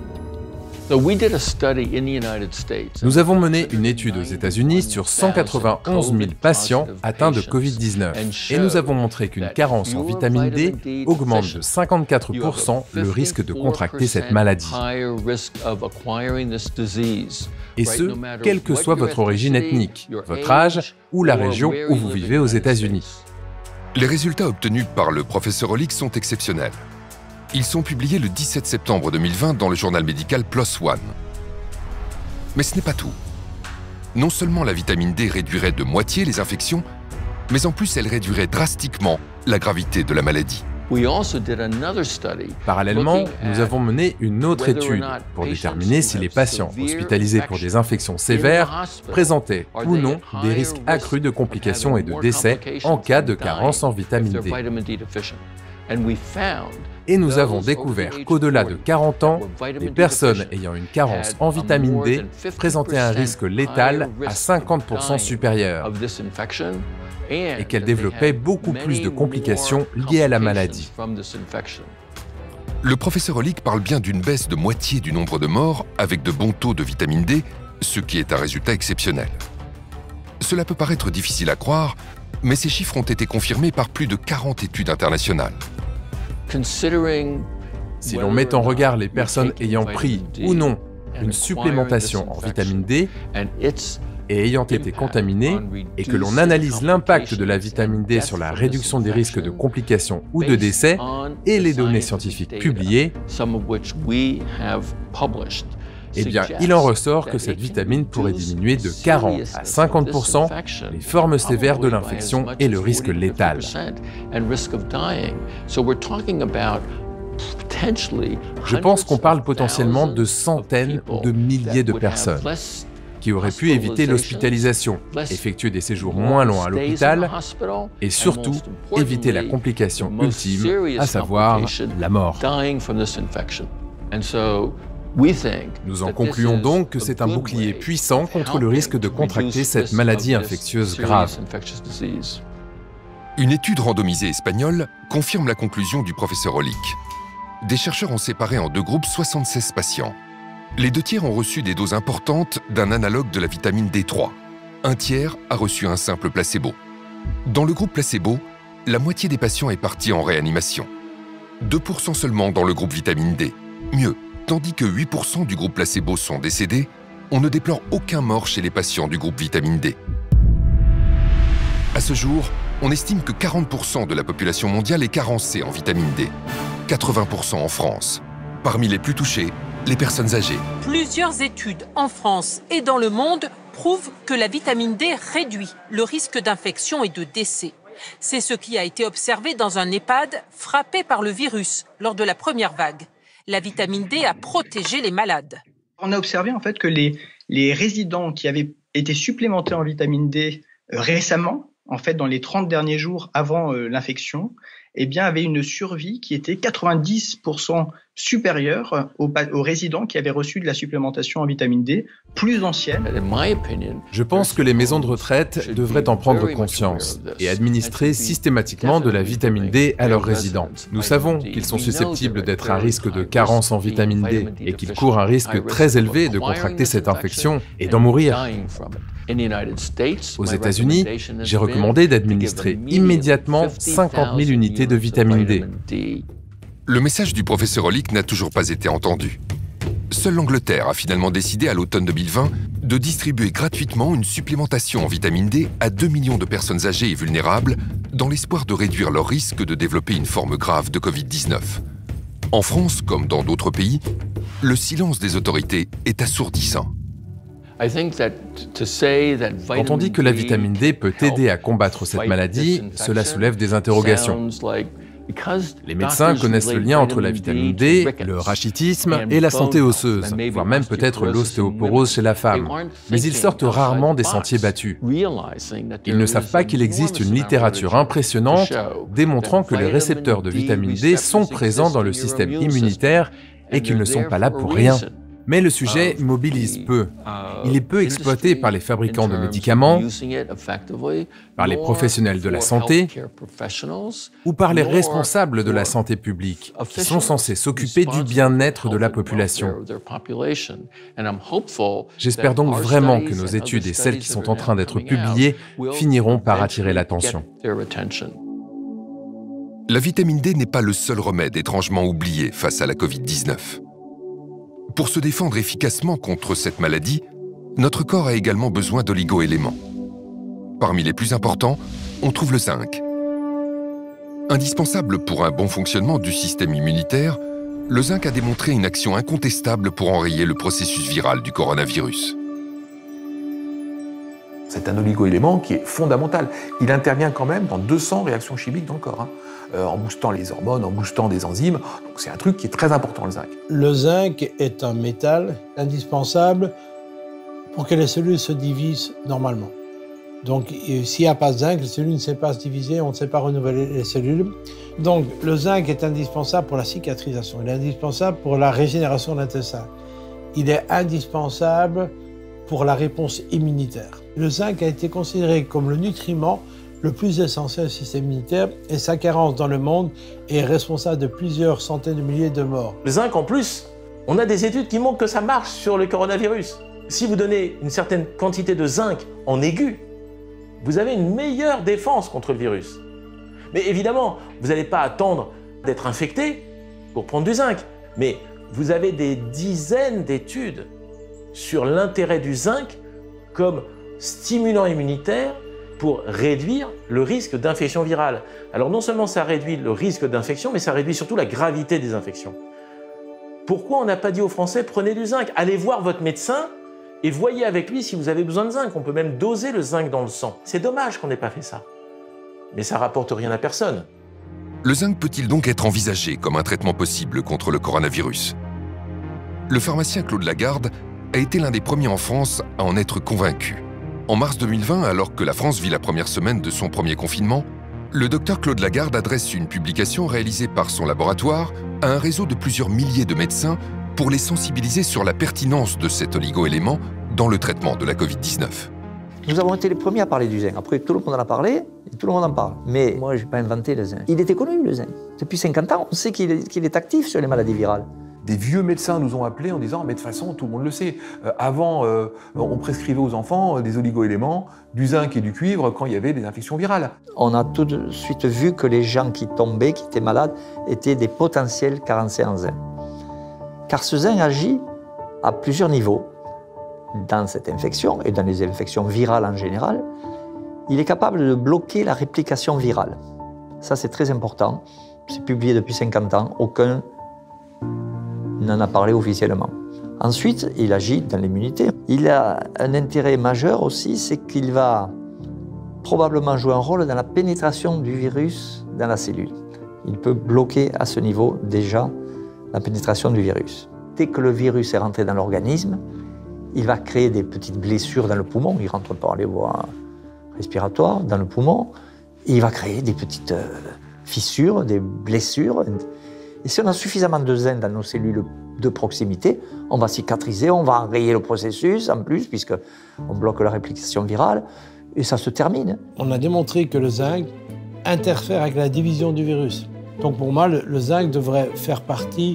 Nous avons mené une étude aux États-Unis sur cent quatre-vingt-onze mille patients atteints de covid dix-neuf et nous avons montré qu'une carence en vitamine D augmente de cinquante-quatre pour cent le risque de contracter cette maladie. Et ce, quelle que soit votre origine ethnique, votre âge ou la région où vous vivez aux États-Unis. Les résultats obtenus par le professeur Hollick sont exceptionnels. Ils sont publiés le dix-sept septembre deux mille vingt dans le journal médical PLOS ONE. Mais ce n'est pas tout. Non seulement la vitamine D réduirait de moitié les infections, mais en plus elle réduirait drastiquement la gravité de la maladie. Parallèlement, nous avons mené une autre étude pour déterminer si les patients hospitalisés pour des infections sévères présentaient ou non des risques accrus de complications et de décès en cas de carence en vitamine D. Et nous avons découvert qu'au-delà de quarante ans, les personnes ayant une carence en vitamine D présentaient un risque létal à cinquante pour cent supérieur et qu'elles développaient beaucoup plus de complications liées à la maladie. Le professeur Hollick parle bien d'une baisse de moitié du nombre de morts avec de bons taux de vitamine D, ce qui est un résultat exceptionnel. Cela peut paraître difficile à croire, mais ces chiffres ont été confirmés par plus de quarante études internationales. Si l'on met en regard les personnes ayant pris ou non une supplémentation en vitamine D et ayant été contaminés, et que l'on analyse l'impact de la vitamine D sur la réduction des risques de complications ou de décès et les données scientifiques publiées, eh bien, il en ressort que cette vitamine pourrait diminuer de quarante à cinquante pour cent les formes sévères de l'infection et le risque létal. Je pense qu'on parle potentiellement de centaines ou de milliers de personnes qui auraient pu éviter l'hospitalisation, effectuer des séjours moins longs à l'hôpital et surtout éviter la complication ultime, à savoir la mort. Nous en concluons donc que c'est un bouclier puissant contre le risque de contracter cette maladie infectieuse grave. Une étude randomisée espagnole confirme la conclusion du professeur Hollick. Des chercheurs ont séparé en deux groupes soixante-seize patients. Les deux tiers ont reçu des doses importantes d'un analogue de la vitamine D trois. Un tiers a reçu un simple placebo. Dans le groupe placebo, la moitié des patients est partie en réanimation. deux pour cent seulement dans le groupe vitamine D. Mieux, tandis que huit pour cent du groupe placebo sont décédés, on ne déplore aucun mort chez les patients du groupe vitamine D. À ce jour, on estime que quarante pour cent de la population mondiale est carencée en vitamine D, quatre-vingts pour cent en France. Parmi les plus touchés, les personnes âgées. Plusieurs études en France et dans le monde prouvent que la vitamine D réduit le risque d'infection et de décès. C'est ce qui a été observé dans un EHPAD frappé par le virus lors de la première vague. La vitamine D a protégé les malades. On a observé en fait que les, les résidents qui avaient été supplémentés en vitamine D euh, récemment, en fait dans les trente derniers jours avant euh, l'infection, eh bien, avaient une survie qui était quatre-vingt-dix pour cent supérieure aux, aux résidents qui avaient reçu de la supplémentation en vitamine D plus ancienne. Je pense que les maisons de retraite devraient en prendre conscience et administrer systématiquement de la vitamine D à leurs résidents. Nous savons qu'ils sont susceptibles d'être à risque de carence en vitamine D et qu'ils courent un risque très élevé de contracter cette infection et d'en mourir. Aux États-Unis, j'ai recommandé d'administrer immédiatement cinquante mille unités de vitamine D. Le message du professeur Hollick n'a toujours pas été entendu. Seule l'Angleterre a finalement décidé à l'automne deux mille vingt de distribuer gratuitement une supplémentation en vitamine D à deux millions de personnes âgées et vulnérables dans l'espoir de réduire leur risque de développer une forme grave de Covid dix-neuf. En France, comme dans d'autres pays, le silence des autorités est assourdissant. Quand on dit que la vitamine D peut aider à combattre cette maladie, cela soulève des interrogations. Les médecins connaissent le lien entre la vitamine D, le rachitisme et la santé osseuse, voire même peut-être l'ostéoporose chez la femme. Mais ils sortent rarement des sentiers battus. Ils ne savent pas qu'il existe une littérature impressionnante démontrant que les récepteurs de vitamine D sont présents dans le système immunitaire et qu'ils ne sont pas là pour rien. Mais le sujet mobilise peu. Il est peu exploité par les fabricants de médicaments, par les professionnels de la santé ou par les responsables de la santé publique, qui sont censés s'occuper du bien-être de la population. J'espère donc vraiment que nos études et celles qui sont en train d'être publiées finiront par attirer l'attention. La vitamine D n'est pas le seul remède étrangement oublié face à la Covid dix-neuf. Pour se défendre efficacement contre cette maladie, notre corps a également besoin d'oligo-éléments. Parmi les plus importants, on trouve le zinc. Indispensable pour un bon fonctionnement du système immunitaire, le zinc a démontré une action incontestable pour enrayer le processus viral du coronavirus. C'est un oligo-élément qui est fondamental. Il intervient quand même dans deux cents réactions chimiques dans le corps, hein, euh, en boostant les hormones, en boostant des enzymes. Donc c'est un truc qui est très important, le zinc. Le zinc est un métal indispensable pour que les cellules se divisent normalement. Donc s'il n'y a pas de zinc, les cellules ne savent pas se diviser, on ne sait pas renouveler les cellules. Donc le zinc est indispensable pour la cicatrisation, il est indispensable pour la régénération de l'intestin. Il est indispensable pour la réponse immunitaire. Le zinc a été considéré comme le nutriment le plus essentiel au système immunitaire et sa carence dans le monde est responsable de plusieurs centaines de milliers de morts. Le zinc, en plus, on a des études qui montrent que ça marche sur le coronavirus. Si vous donnez une certaine quantité de zinc en aigu, vous avez une meilleure défense contre le virus. Mais évidemment, vous n'allez pas attendre d'être infecté pour prendre du zinc. Mais vous avez des dizaines d'études sur l'intérêt du zinc comme stimulant immunitaire pour réduire le risque d'infection virale. Alors non seulement ça réduit le risque d'infection, mais ça réduit surtout la gravité des infections. Pourquoi on n'a pas dit aux Français, prenez du zinc, allez voir votre médecin et voyez avec lui si vous avez besoin de zinc. On peut même doser le zinc dans le sang. C'est dommage qu'on n'ait pas fait ça. Mais ça rapporte rien à personne. Le zinc peut-il donc être envisagé comme un traitement possible contre le coronavirus? Le pharmacien Claude Lagarde a été l'un des premiers en France à en être convaincu. En mars deux mille vingt, alors que la France vit la première semaine de son premier confinement, le docteur Claude Lagarde adresse une publication réalisée par son laboratoire à un réseau de plusieurs milliers de médecins pour les sensibiliser sur la pertinence de cet oligo-élément dans le traitement de la Covid dix-neuf. Nous avons été les premiers à parler du zinc. Après, tout le monde en a parlé, et tout le monde en parle. Mais moi, je n'ai pas inventé le zinc. Il était connu, le zinc. Depuis cinquante ans, on sait qu'il est, qu'il est actif sur les maladies virales. Des vieux médecins nous ont appelés en disant « mais de toute façon, tout le monde le sait. Euh, avant, euh, on prescrivait aux enfants des oligo-éléments, du zinc et du cuivre quand il y avait des infections virales. » On a tout de suite vu que les gens qui tombaient, qui étaient malades, étaient des potentiels carencés en zinc. Car ce zinc agit à plusieurs niveaux. Dans cette infection, et dans les infections virales en général, il est capable de bloquer la réplication virale. Ça, c'est très important. C'est publié depuis cinquante ans. Aucun n'en a parlé officiellement. Ensuite, il agit dans l'immunité. Il a un intérêt majeur aussi, c'est qu'il va probablement jouer un rôle dans la pénétration du virus dans la cellule. Il peut bloquer à ce niveau déjà la pénétration du virus. Dès que le virus est rentré dans l'organisme, il va créer des petites blessures dans le poumon. Il rentre par les voies respiratoires dans le poumon. Et il va créer des petites euh, fissures, des blessures. Et si on a suffisamment de zinc dans nos cellules de proximité, on va cicatriser, on va enrayer le processus en plus, puisqu'on bloque la réplication virale, et ça se termine. On a démontré que le zinc interfère avec la division du virus. Donc pour moi, le, le zinc devrait faire partie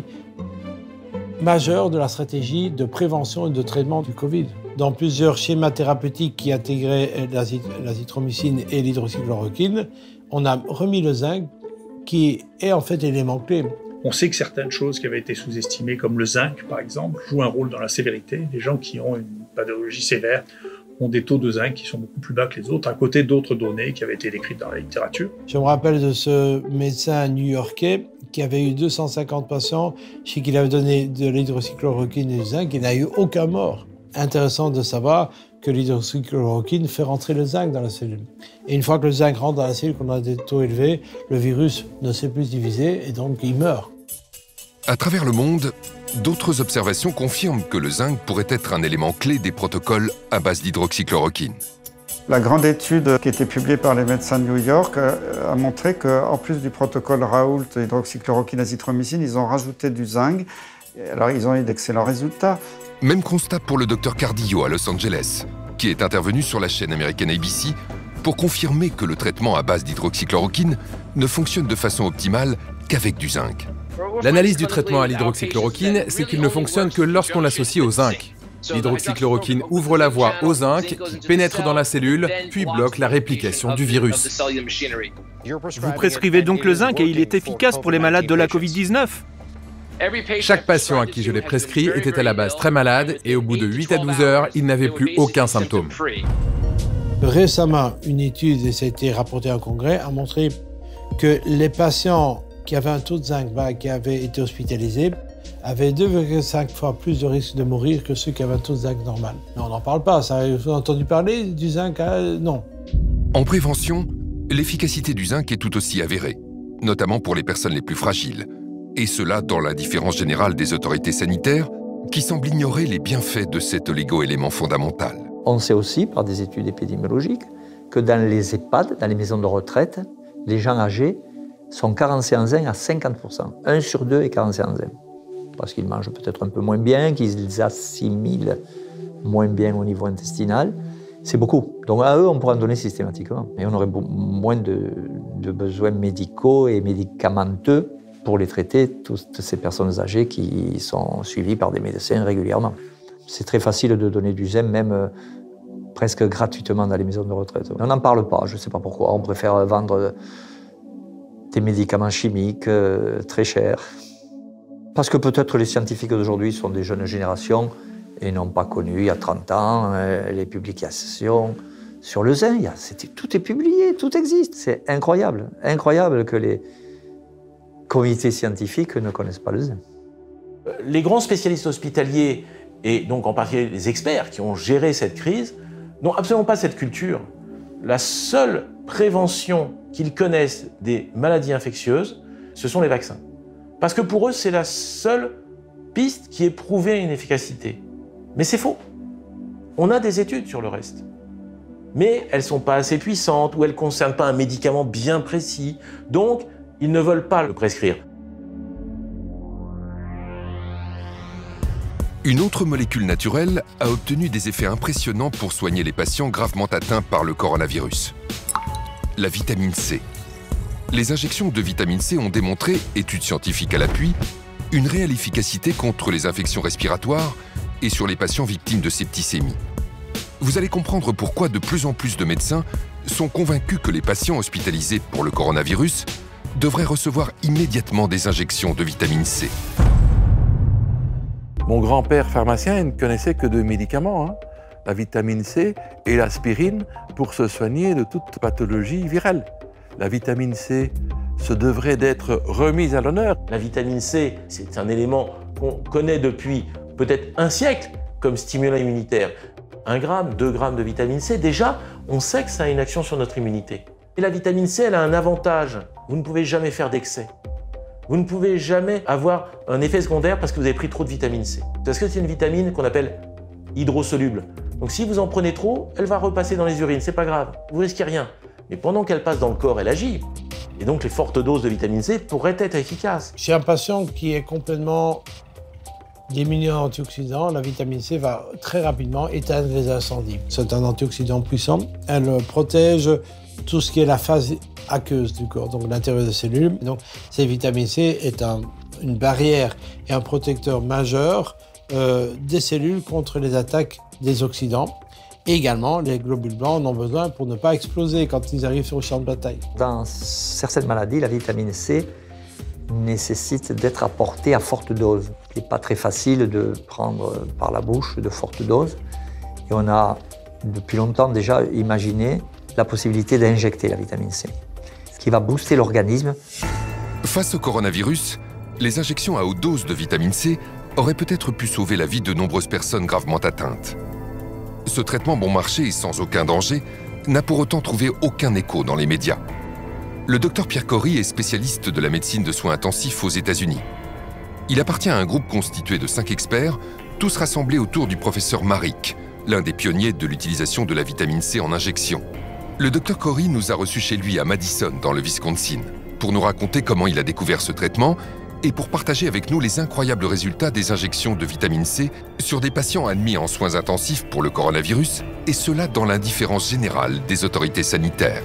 majeure de la stratégie de prévention et de traitement du Covid. Dans plusieurs schémas thérapeutiques qui intégraient l'azithromycine et l'hydroxychloroquine, on a remis le zinc qui est en fait l'élément clé. On sait que certaines choses qui avaient été sous-estimées, comme le zinc par exemple, jouent un rôle dans la sévérité. Les gens qui ont une pathologie sévère ont des taux de zinc qui sont beaucoup plus bas que les autres, à côté d'autres données qui avaient été décrites dans la littérature. Je me rappelle de ce médecin new-yorkais qui avait eu deux cent cinquante patients chez qui il avait donné de l'hydroxychloroquine et du zinc, il n'a eu aucun mort. Intéressant de savoir que l'hydroxychloroquine fait rentrer le zinc dans la cellule. Et une fois que le zinc rentre dans la cellule, qu'on a des taux élevés, le virus ne sait plus se diviser et donc il meurt. À travers le monde, d'autres observations confirment que le zinc pourrait être un élément clé des protocoles à base d'hydroxychloroquine. La grande étude qui a été publiée par les médecins de New York a montré qu'en plus du protocole Raoult, hydroxychloroquine, azithromycine, ils ont rajouté du zinc. Alors ils ont eu d'excellents résultats. Même constat pour le docteur Cardillo à Los Angeles, qui est intervenu sur la chaîne américaine A B C pour confirmer que le traitement à base d'hydroxychloroquine ne fonctionne de façon optimale qu'avec du zinc. L'analyse du traitement à l'hydroxychloroquine, c'est qu'il ne fonctionne que lorsqu'on l'associe au zinc. L'hydroxychloroquine ouvre la voie au zinc, qui pénètre dans la cellule, puis bloque la réplication du virus. Vous prescrivez donc le zinc et il est efficace pour les malades de la Covid dix-neuf? Chaque patient à qui je l'ai prescrit était à la base très malade et au bout de huit à douze heures, il n'avait plus aucun symptôme. Récemment, une étude, et ça a été rapporté en congrès, a montré que les patients qui avaient un taux de zinc bas, qui avaient été hospitalisés, avaient deux virgule cinq fois plus de risque de mourir que ceux qui avaient un taux de zinc normal. Mais on n'en parle pas, ça, vous avez entendu parler du zinc? euh, Non. En prévention, l'efficacité du zinc est tout aussi avérée, notamment pour les personnes les plus fragiles. Et cela dans l'indifférence générale des autorités sanitaires qui semblent ignorer les bienfaits de cet oligo-élément fondamental. On sait aussi, par des études épidémiologiques, que dans les EHPAD, dans les maisons de retraite, les gens âgés sont carencés en zinc à cinquante pour cent. Un sur deux est carencé en zinc. Parce qu'ils mangent peut-être un peu moins bien, qu'ils assimilent moins bien au niveau intestinal. C'est beaucoup. Donc à eux, on pourrait en donner systématiquement. Et on aurait moins de, de besoins médicaux et médicamenteux pour les traiter, toutes ces personnes âgées qui sont suivies par des médecins régulièrement. C'est très facile de donner du zinc, même euh, presque gratuitement dans les maisons de retraite. On n'en parle pas, je ne sais pas pourquoi. On préfère vendre des médicaments chimiques euh, très chers. Parce que peut-être les scientifiques d'aujourd'hui sont des jeunes générations et n'ont pas connu il y a trente ans euh, les publications sur le zinc. Tout est publié, tout existe. C'est incroyable, incroyable que les comités scientifiques ne connaissent pas le zinc. Les grands spécialistes hospitaliers, et donc en particulier les experts qui ont géré cette crise, n'ont absolument pas cette culture. La seule prévention qu'ils connaissent des maladies infectieuses, ce sont les vaccins. Parce que pour eux, c'est la seule piste qui ait prouvé une efficacité. Mais c'est faux. On a des études sur le reste. Mais elles ne sont pas assez puissantes ou elles ne concernent pas un médicament bien précis. Donc, ils ne veulent pas le prescrire. Une autre molécule naturelle a obtenu des effets impressionnants pour soigner les patients gravement atteints par le coronavirus. La vitamine C. Les injections de vitamine C ont démontré, études scientifiques à l'appui, une réelle efficacité contre les infections respiratoires et sur les patients victimes de septicémie. Vous allez comprendre pourquoi de plus en plus de médecins sont convaincus que les patients hospitalisés pour le coronavirus devraient recevoir immédiatement des injections de vitamine C. Mon grand-père pharmacien ne connaissait que deux médicaments, hein, la vitamine C et l'aspirine, pour se soigner de toute pathologie virale. La vitamine C se devrait d'être remise à l'honneur. La vitamine C, c'est un élément qu'on connaît depuis peut-être un siècle comme stimulant immunitaire. Un gramme, deux grammes de vitamine C, déjà, on sait que ça a une action sur notre immunité. Et la vitamine C, elle a un avantage. Vous ne pouvez jamais faire d'excès. Vous ne pouvez jamais avoir un effet secondaire parce que vous avez pris trop de vitamine C. Parce que c'est une vitamine qu'on appelle hydrosoluble. Donc si vous en prenez trop, elle va repasser dans les urines, c'est pas grave, vous risquez rien. Mais pendant qu'elle passe dans le corps, elle agit. Et donc les fortes doses de vitamine C pourraient être efficaces. Chez un patient qui est complètement diminué en antioxydants, la vitamine C va très rapidement éteindre les incendies. C'est un antioxydant puissant. Elle protège tout ce qui est la phase aqueuse du corps, donc l'intérieur des cellules. Donc cette vitamine C est un, une barrière et un protecteur majeur euh, des cellules contre les attaques des oxydants. Et également, les globules blancs en ont besoin pour ne pas exploser quand ils arrivent sur le champ de bataille. Dans certaines maladies, la vitamine C nécessite d'être apportée à forte dose. Il n'est pas très facile de prendre par la bouche de fortes doses. Et on a depuis longtemps déjà imaginé la possibilité d'injecter la vitamine C, ce qui va booster l'organisme. Face au coronavirus, les injections à haute dose de vitamine C auraient peut-être pu sauver la vie de nombreuses personnes gravement atteintes. Ce traitement bon marché et sans aucun danger n'a pour autant trouvé aucun écho dans les médias. Le docteur Pierre Corry est spécialiste de la médecine de soins intensifs aux États-Unis. Il appartient à un groupe constitué de cinq experts, tous rassemblés autour du professeur Marik, l'un des pionniers de l'utilisation de la vitamine C en injection. Le docteur Corry nous a reçus chez lui à Madison, dans le Wisconsin, pour nous raconter comment il a découvert ce traitement et pour partager avec nous les incroyables résultats des injections de vitamine C sur des patients admis en soins intensifs pour le coronavirus, et cela dans l'indifférence générale des autorités sanitaires.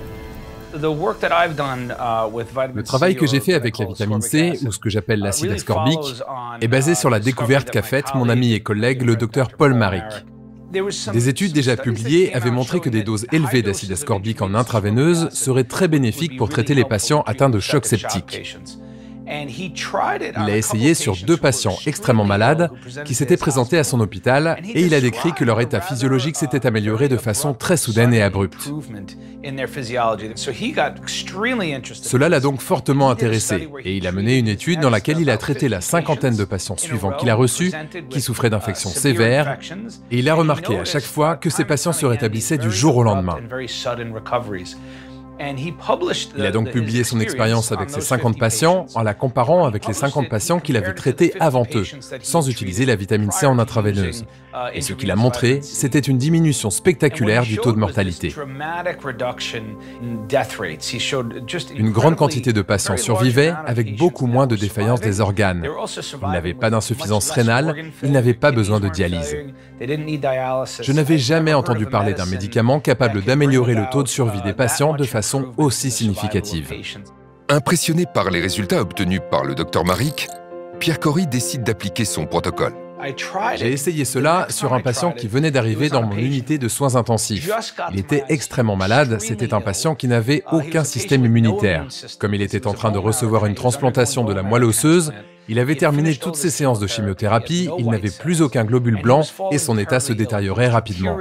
Le travail que j'ai fait avec la vitamine C, ou ce que j'appelle l'acide ascorbique, est basé sur la découverte qu'a faite mon ami et collègue, le docteur Paul Marik. Des études déjà publiées avaient montré que des doses élevées d'acide ascorbique en intraveineuse seraient très bénéfiques pour traiter les patients atteints de choc septique. Il a essayé sur deux patients extrêmement malades qui s'étaient présentés à son hôpital et il a décrit que leur état physiologique s'était amélioré de façon très soudaine et abrupte. Cela l'a donc fortement intéressé et il a mené une étude dans laquelle il a traité la cinquantaine de patients suivants qu'il a reçus qui souffraient d'infections sévères et il a remarqué à chaque fois que ces patients se rétablissaient du jour au lendemain. Il a donc publié son expérience avec ces cinquante patients en la comparant avec les cinquante patients qu'il avait traités avant eux, sans utiliser la vitamine C en intraveineuse. Et ce qu'il a montré, c'était une diminution spectaculaire du taux de mortalité. Une grande quantité de patients survivaient avec beaucoup moins de défaillance des organes. Ils n'avaient pas d'insuffisance rénale, ils n'avaient pas besoin de dialyse. Je n'avais jamais entendu parler d'un médicament capable d'améliorer le taux de survie des patients de façon aussi significative. Impressionné par les résultats obtenus par le docteur Marik, Pierre Corry décide d'appliquer son protocole. J'ai essayé cela sur un patient qui venait d'arriver dans mon unité de soins intensifs. Il était extrêmement malade, c'était un patient qui n'avait aucun système immunitaire. Comme il était en train de recevoir une transplantation de la moelle osseuse, Il avait terminé toutes ses séances de chimiothérapie, il n'avait plus aucun globule blanc et son état se détériorait rapidement.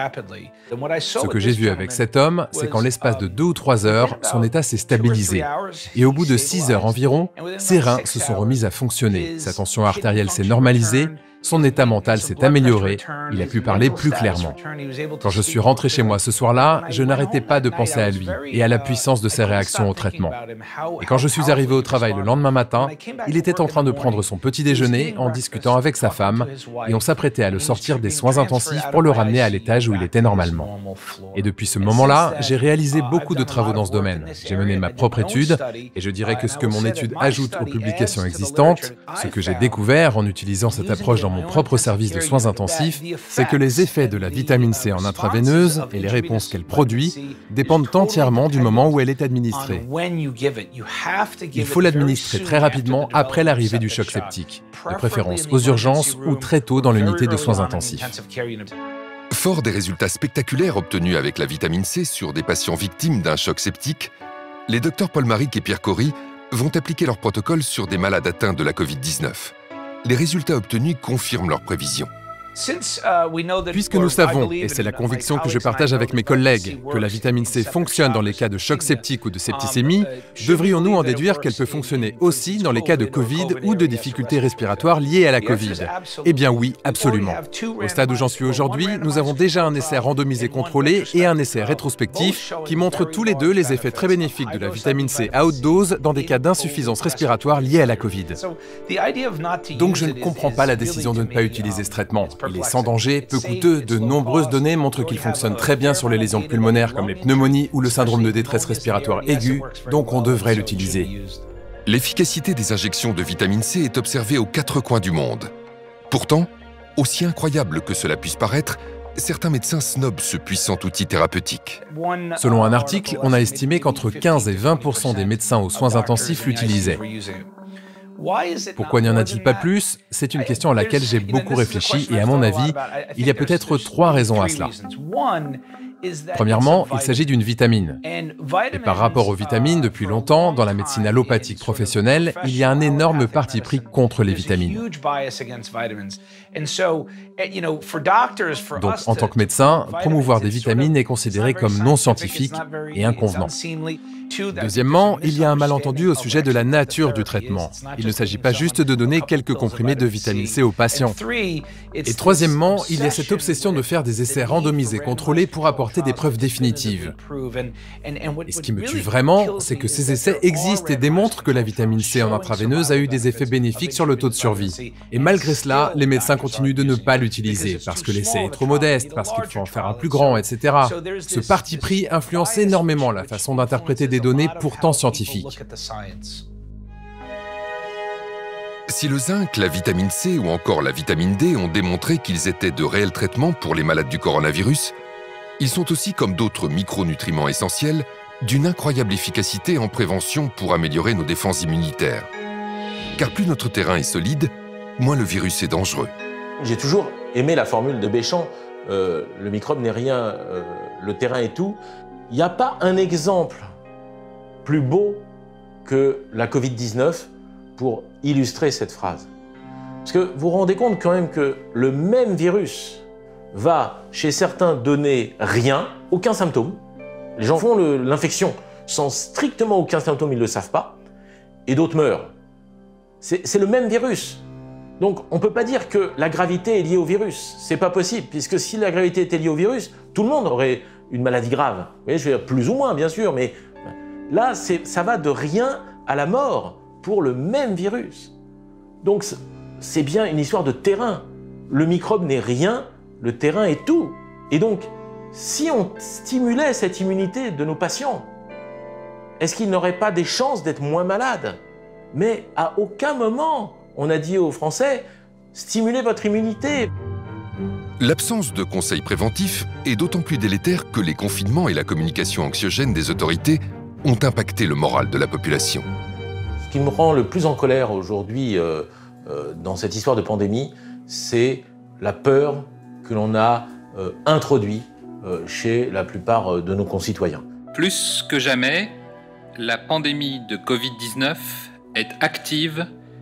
Ce que j'ai vu avec cet homme, c'est qu'en l'espace de deux ou trois heures, son état s'est stabilisé. Et au bout de six heures environ, ses reins se sont remis à fonctionner, sa tension artérielle s'est normalisée, son état mental s'est amélioré, il a pu parler plus clairement. Quand je suis rentré chez moi ce soir-là, je n'arrêtais pas de penser à lui et à la puissance de ses réactions au traitement. Et quand je suis arrivé au travail le lendemain matin, il était en train de prendre son petit déjeuner en discutant avec sa femme et on s'apprêtait à le sortir des soins intensifs pour le ramener à l'étage où il était normalement. Et depuis ce moment-là, j'ai réalisé beaucoup de travaux dans ce domaine. J'ai mené ma propre étude et je dirais que ce que mon étude ajoute aux publications existantes, ce que j'ai découvert en utilisant cette approche dans mon propre service de soins intensifs, c'est que les effets de la vitamine C en intraveineuse et les réponses qu'elle produit dépendent entièrement du moment où elle est administrée. Il faut l'administrer très rapidement après l'arrivée du choc septique, de préférence aux urgences ou très tôt dans l'unité de soins intensifs. Fort des résultats spectaculaires obtenus avec la vitamine C sur des patients victimes d'un choc septique, les docteurs Paul Marik et Pierre Cory vont appliquer leur protocole sur des malades atteints de la Covid dix-neuf. Les résultats obtenus confirment leurs prévisions. Puisque nous savons, et c'est la conviction que je partage avec mes collègues, que la vitamine C fonctionne dans les cas de choc septique ou de septicémie, devrions-nous en déduire qu'elle peut fonctionner aussi dans les cas de Covid ou de difficultés respiratoires liées à la Covid? Eh bien oui, absolument. Au stade où j'en suis aujourd'hui, nous avons déjà un essai randomisé contrôlé et un essai rétrospectif qui montrent tous les deux les effets très bénéfiques de la vitamine C à haute dose dans des cas d'insuffisance respiratoire liés à la Covid. Donc je ne comprends pas la décision de ne pas utiliser ce traitement. Il est sans danger, peu coûteux, de nombreuses données montrent qu'il fonctionne très bien sur les lésions pulmonaires comme les pneumonies ou le syndrome de détresse respiratoire aiguë, donc on devrait l'utiliser. L'efficacité des injections de vitamine C est observée aux quatre coins du monde. Pourtant, aussi incroyable que cela puisse paraître, certains médecins snobent ce puissant outil thérapeutique. Selon un article, on a estimé qu'entre quinze et vingt pour cent des médecins aux soins intensifs l'utilisaient. Pourquoi n'y en a-t-il pas plus? C'est une question à laquelle j'ai beaucoup réfléchi et à mon avis, il y a peut-être trois raisons à cela. Premièrement, il s'agit d'une vitamine. Et par rapport aux vitamines, depuis longtemps, dans la médecine allopathique professionnelle, il y a un énorme parti pris contre les vitamines. Donc, en tant que médecin, promouvoir des vitamines est considéré comme non scientifique et inconvenant. Deuxièmement, il y a un malentendu au sujet de la nature du traitement. Il ne s'agit pas juste de donner quelques comprimés de vitamine C aux patients. Et troisièmement, il y a cette obsession de faire des essais randomisés contrôlés pour apporter des preuves définitives. Et ce qui me tue vraiment, c'est que ces essais existent et démontrent que la vitamine C en intraveineuse a eu des effets bénéfiques sur le taux de survie. Et malgré cela, les médecins continuent de ne pas l'utiliser, parce que l'essai est trop modeste, parce qu'il faut en faire un plus grand, et cetera. Ce parti pris influence énormément la façon d'interpréter des données pourtant scientifiques. Si le zinc, la vitamine C ou encore la vitamine D ont démontré qu'ils étaient de réels traitements pour les malades du coronavirus, ils sont aussi, comme d'autres micronutriments essentiels, d'une incroyable efficacité en prévention pour améliorer nos défenses immunitaires. Car plus notre terrain est solide, moins le virus est dangereux. J'ai toujours aimé la formule de Béchamp, euh, le microbe n'est rien, euh, le terrain est tout. Il n'y a pas un exemple plus beau que la Covid dix-neuf pour illustrer cette phrase. Parce que vous vous rendez compte quand même que le même virus va, chez certains, donner rien, aucun symptôme. Les gens font l'infection sans strictement aucun symptôme, ils ne le savent pas, et d'autres meurent. C'est le même virus. Donc on ne peut pas dire que la gravité est liée au virus. C'est pas possible, puisque si la gravité était liée au virus, tout le monde aurait une maladie grave. Vous voyez, je veux dire, plus ou moins, bien sûr, mais là, ça va de rien à la mort pour le même virus. Donc c'est bien une histoire de terrain. Le microbe n'est rien, le terrain est tout. Et donc, si on stimulait cette immunité de nos patients, est-ce qu'ils n'auraient pas des chances d'être moins malades? Mais à aucun moment, on a dit aux Français, stimulez votre immunité. L'absence de conseils préventifs est d'autant plus délétère que les confinements et la communication anxiogène des autorités ont impacté le moral de la population. Ce qui me rend le plus en colère aujourd'hui euh, euh, dans cette histoire de pandémie, c'est la peur que l'on a euh, introduite euh, chez la plupart de nos concitoyens. Plus que jamais, la pandémie de Covid dix-neuf est active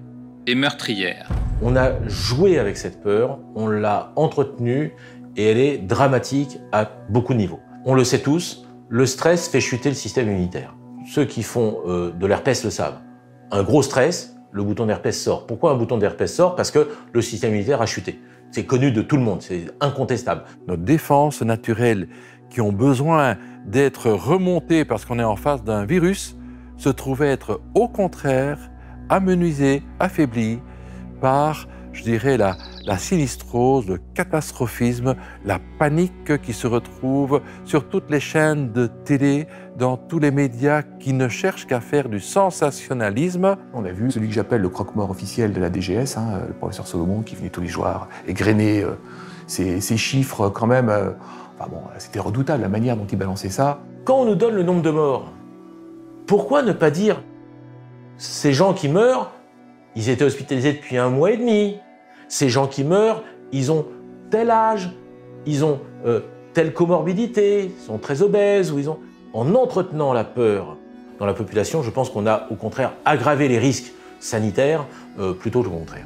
et meurtrière. On a joué avec cette peur, on l'a entretenue et elle est dramatique à beaucoup de niveaux. On le sait tous, le stress fait chuter le système immunitaire. Ceux qui font euh, de l'herpès le savent. Un gros stress, le bouton d'herpès sort. Pourquoi un bouton d'herpès sort? Parce que le système immunitaire a chuté. C'est connu de tout le monde, c'est incontestable. Nos défenses naturelles qui ont besoin d'être remontées parce qu'on est en face d'un virus se trouvent être au contraire amenuisées, affaiblies par, je dirais, la, la sinistrose, le catastrophisme, la panique qui se retrouve sur toutes les chaînes de télé, dans tous les médias qui ne cherchent qu'à faire du sensationnalisme. On a vu celui que j'appelle le croque-mort officiel de la D G S, hein, le professeur Solomon, qui venait tous les jours égrener euh, ces, ces chiffres quand même. Euh, enfin bon, c'était redoutable la manière dont il balançait ça. Quand on nous donne le nombre de morts, pourquoi ne pas dire ces gens qui meurent, ils étaient hospitalisés depuis un mois et demi. Ces gens qui meurent, ils ont tel âge, ils ont euh, telle comorbidité, ils sont très obèses, ou ils ont... En entretenant la peur dans la population, je pense qu'on a au contraire aggravé les risques sanitaires euh, plutôt que le contraire.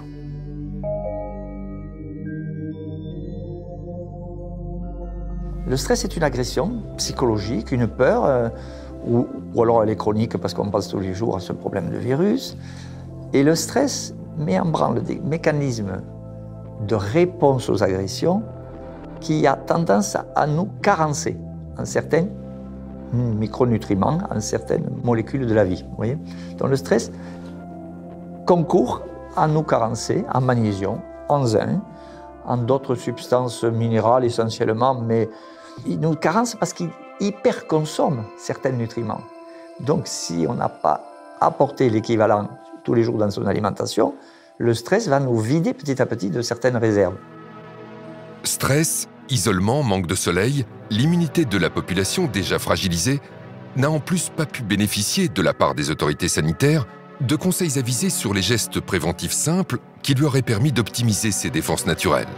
Le stress est une agression psychologique, une peur, euh, ou, ou alors elle est chronique parce qu'on pense tous les jours à ce problème de virus. Et le stress met en branle des mécanismes de réponse aux agressions qui a tendance à nous carencer en certains micronutriments, en certaines molécules de la vie. Vous voyez ? Donc le stress concourt à nous carencer en magnésium, en zinc, en d'autres substances minérales essentiellement, mais il nous carence parce qu'il hyperconsomme certains nutriments. Donc si on n'a pas apporté l'équivalent tous les jours dans son alimentation, le stress va nous vider petit à petit de certaines réserves. Stress, isolement, manque de soleil, l'immunité de la population déjà fragilisée n'a en plus pas pu bénéficier de la part des autorités sanitaires de conseils avisés sur les gestes préventifs simples qui lui auraient permis d'optimiser ses défenses naturelles.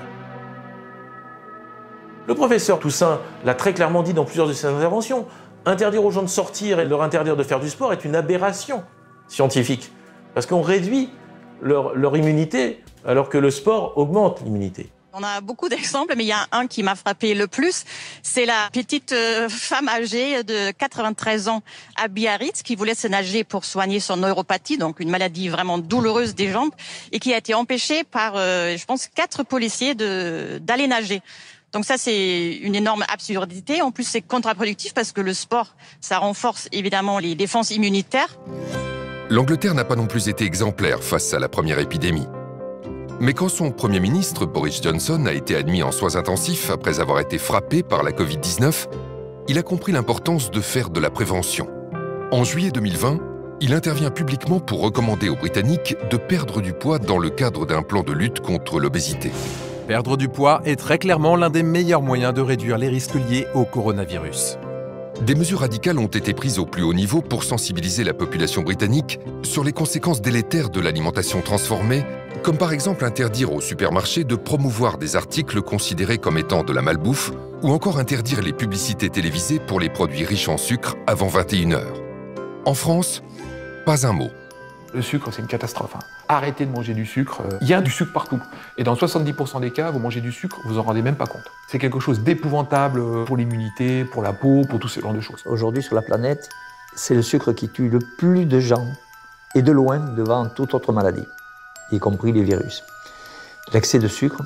Le professeur Toussaint l'a très clairement dit dans plusieurs de ses interventions. Interdire aux gens de sortir et leur interdire de faire du sport est une aberration scientifique. Parce qu'on réduit leur, leur immunité alors que le sport augmente l'immunité. On a beaucoup d'exemples, mais il y a un qui m'a frappé le plus. C'est la petite euh, femme âgée de quatre-vingt-treize ans à Biarritz qui voulait se nager pour soigner son neuropathie, donc une maladie vraiment douloureuse des jambes, et qui a été empêchée par, euh, je pense, quatre policiers de d'aller nager. Donc ça, c'est une énorme absurdité. En plus, c'est contre-productif parce que le sport, ça renforce évidemment les défenses immunitaires. L'Angleterre n'a pas non plus été exemplaire face à la première épidémie. Mais quand son Premier ministre, Boris Johnson, a été admis en soins intensifs après avoir été frappé par la Covid dix-neuf, il a compris l'importance de faire de la prévention. En juillet deux mille vingt, il intervient publiquement pour recommander aux Britanniques de perdre du poids dans le cadre d'un plan de lutte contre l'obésité. Perdre du poids est très clairement l'un des meilleurs moyens de réduire les risques liés au coronavirus. Des mesures radicales ont été prises au plus haut niveau pour sensibiliser la population britannique sur les conséquences délétères de l'alimentation transformée, comme par exemple interdire aux supermarchés de promouvoir des articles considérés comme étant de la malbouffe, ou encore interdire les publicités télévisées pour les produits riches en sucre avant vingt et une heures. En France, pas un mot. Le sucre, c'est une catastrophe. Hein. Arrêtez de manger du sucre. Il y a du sucre partout. Et dans soixante-dix pour cent des cas, vous mangez du sucre, vous en rendez même pas compte. C'est quelque chose d'épouvantable pour l'immunité, pour la peau, pour tous ces genres de choses. Aujourd'hui, sur la planète, c'est le sucre qui tue le plus de gens, et de loin devant toute autre maladie, y compris les virus. L'excès de sucre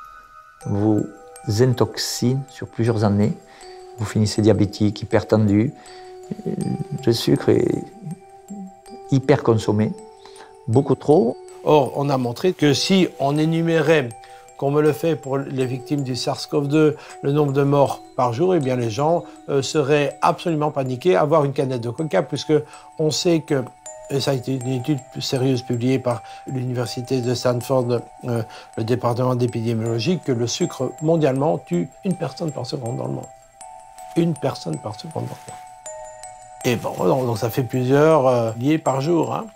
vous intoxine sur plusieurs années. Vous finissez diabétique, hypertendu. Le sucre est hyper consommé, beaucoup trop. Or, on a montré que si on énumérait, comme on le fait pour les victimes du SARS-CoV deux, le nombre de morts par jour, eh bien les gens euh, seraient absolument paniqués à avoir une canette de coca, puisque on sait que, et ça a été une étude sérieuse publiée par l'université de Stanford, euh, le département d'épidémiologie, que le sucre mondialement tue une personne par seconde dans le monde. Une personne par seconde dans le monde. Et bon, donc ça fait plusieurs euh, liés par jour. Hein.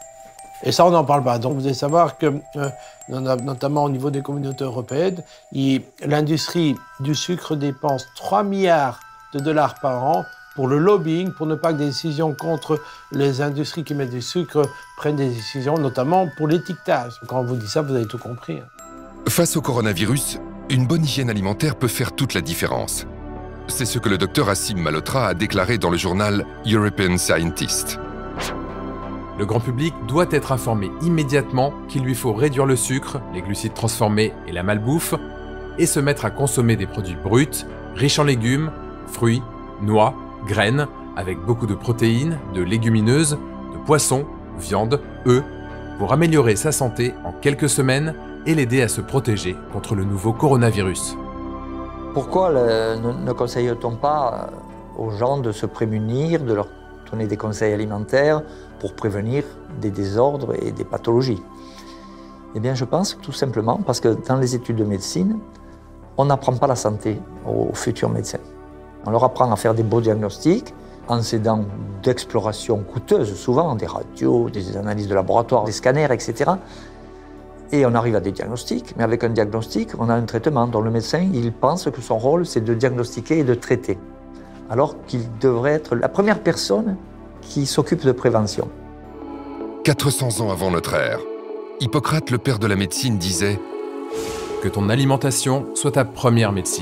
Et ça, on n'en parle pas. Donc vous devez savoir que, euh, notamment au niveau des communautés européennes, l'industrie du sucre dépense trois milliards de dollars par an pour le lobbying, pour ne pas que des décisions contre les industries qui mettent du sucre prennent des décisions, notamment pour l'étiquetage. Quand on vous dit ça, vous avez tout compris. Face au coronavirus, une bonne hygiène alimentaire peut faire toute la différence. C'est ce que le docteur Assim Malhotra a déclaré dans le journal European Scientist. Le grand public doit être informé immédiatement qu'il lui faut réduire le sucre, les glucides transformés et la malbouffe, et se mettre à consommer des produits bruts, riches en légumes, fruits, noix, graines, avec beaucoup de protéines, de légumineuses, de poissons, viande, œufs, pour améliorer sa santé en quelques semaines et l'aider à se protéger contre le nouveau coronavirus. Pourquoi le, ne, ne conseille-t-on pas aux gens de se prémunir, de leur donner des conseils alimentaires pour prévenir des désordres et des pathologies? Eh bien, je pense tout simplement parce que dans les études de médecine, on n'apprend pas la santé aux futurs médecins. On leur apprend à faire des beaux diagnostics en s'aidant d'explorations coûteuses, souvent des radios, des analyses de laboratoire, des scanners, et cetera. Et on arrive à des diagnostics, mais avec un diagnostic, on a un traitement dont le médecin, il pense que son rôle, c'est de diagnostiquer et de traiter. Alors qu'il devrait être la première personne qui s'occupe de prévention. quatre cents ans avant notre ère, Hippocrate, le père de la médecine, disait « Que ton alimentation soit ta première médecine ».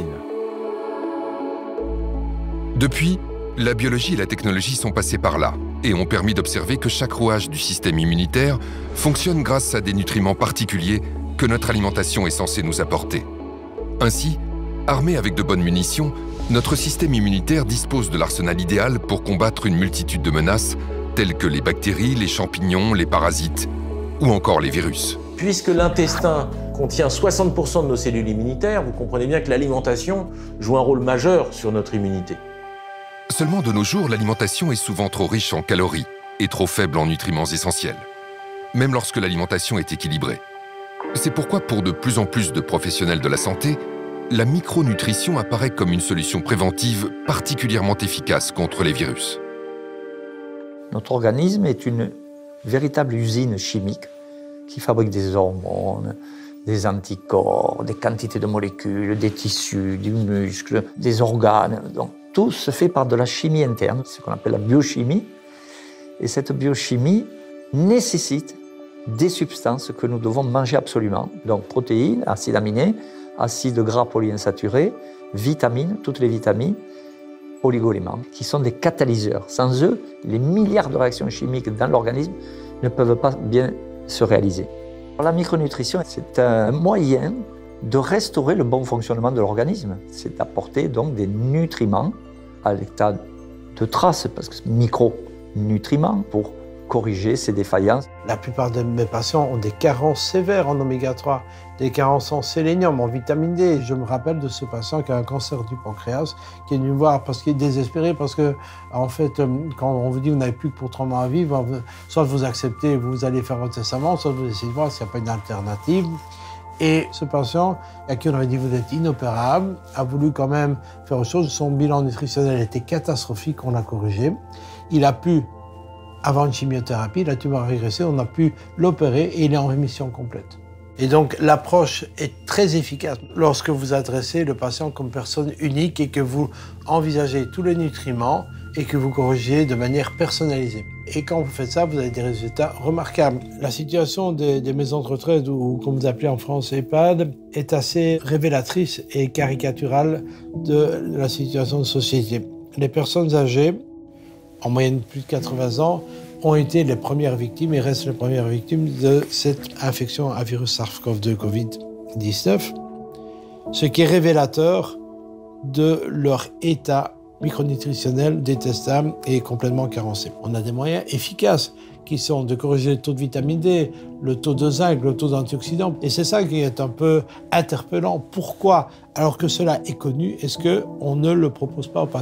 Depuis, la biologie et la technologie sont passées par là et ont permis d'observer que chaque rouage du système immunitaire fonctionne grâce à des nutriments particuliers que notre alimentation est censée nous apporter. Ainsi, armé avec de bonnes munitions, notre système immunitaire dispose de l'arsenal idéal pour combattre une multitude de menaces telles que les bactéries, les champignons, les parasites ou encore les virus. Puisque l'intestin contient soixante pour cent de nos cellules immunitaires, vous comprenez bien que l'alimentation joue un rôle majeur sur notre immunité. Seulement de nos jours, l'alimentation est souvent trop riche en calories et trop faible en nutriments essentiels, même lorsque l'alimentation est équilibrée. C'est pourquoi pour de plus en plus de professionnels de la santé, la micronutrition apparaît comme une solution préventive particulièrement efficace contre les virus. Notre organisme est une véritable usine chimique qui fabrique des hormones, des anticorps, des quantités de molécules, des tissus, du muscle, des organes. Donc, tout se fait par de la chimie interne, ce qu'on appelle la biochimie. Et cette biochimie nécessite des substances que nous devons manger absolument. Donc protéines, acides aminés, acides gras polyinsaturés, vitamines, toutes les vitamines, oligoéléments, qui sont des catalyseurs. Sans eux, les milliards de réactions chimiques dans l'organisme ne peuvent pas bien se réaliser. La micronutrition, c'est un moyen de restaurer le bon fonctionnement de l'organisme. C'est d'apporter donc des nutriments à l'état de trace, parce que c'est micronutriments pour corriger ces défaillances. La plupart de mes patients ont des carences sévères en oméga trois, des carences en sélénium, en vitamine D. Je me rappelle de ce patient qui a un cancer du pancréas, qui est venu me voir parce qu'il est désespéré, parce que, en fait, quand on vous dit que vous n'avez plus que pour trois mois à vivre, soit vous acceptez, vous allez faire votre testament, soit vous essayez de voir s'il n'y a pas une alternative. Et ce patient, à qui on avait dit vous êtes inopérable, a voulu quand même faire autre chose. Son bilan nutritionnel était catastrophique, on l'a corrigé. Il a pu, avant une chimiothérapie, la tumeur a régressé, on a pu l'opérer et il est en rémission complète. Et donc l'approche est très efficace lorsque vous adressez le patient comme personne unique et que vous envisagez tous les nutriments et que vous corrigez de manière personnalisée. Et quand vous faites ça, vous avez des résultats remarquables. La situation des, des maisons de retraite, ou comme vous appelez en France EHPAD, est assez révélatrice et caricaturale de la situation de société. Les personnes âgées, en moyenne plus de quatre-vingts ans, ont été les premières victimes et restent les premières victimes de cette infection à virus SARS-CoV deux Covid dix-neuf, ce qui est révélateur de leur état micronutritionnel détestable et complètement carencé. On a des moyens efficaces qui sont de corriger le taux de vitamine D, le taux de zinc, le taux d'antioxydants. Et c'est ça qui est un peu interpellant. Pourquoi, alors que cela est connu, est-ce qu'on ne le propose pas aux patients ?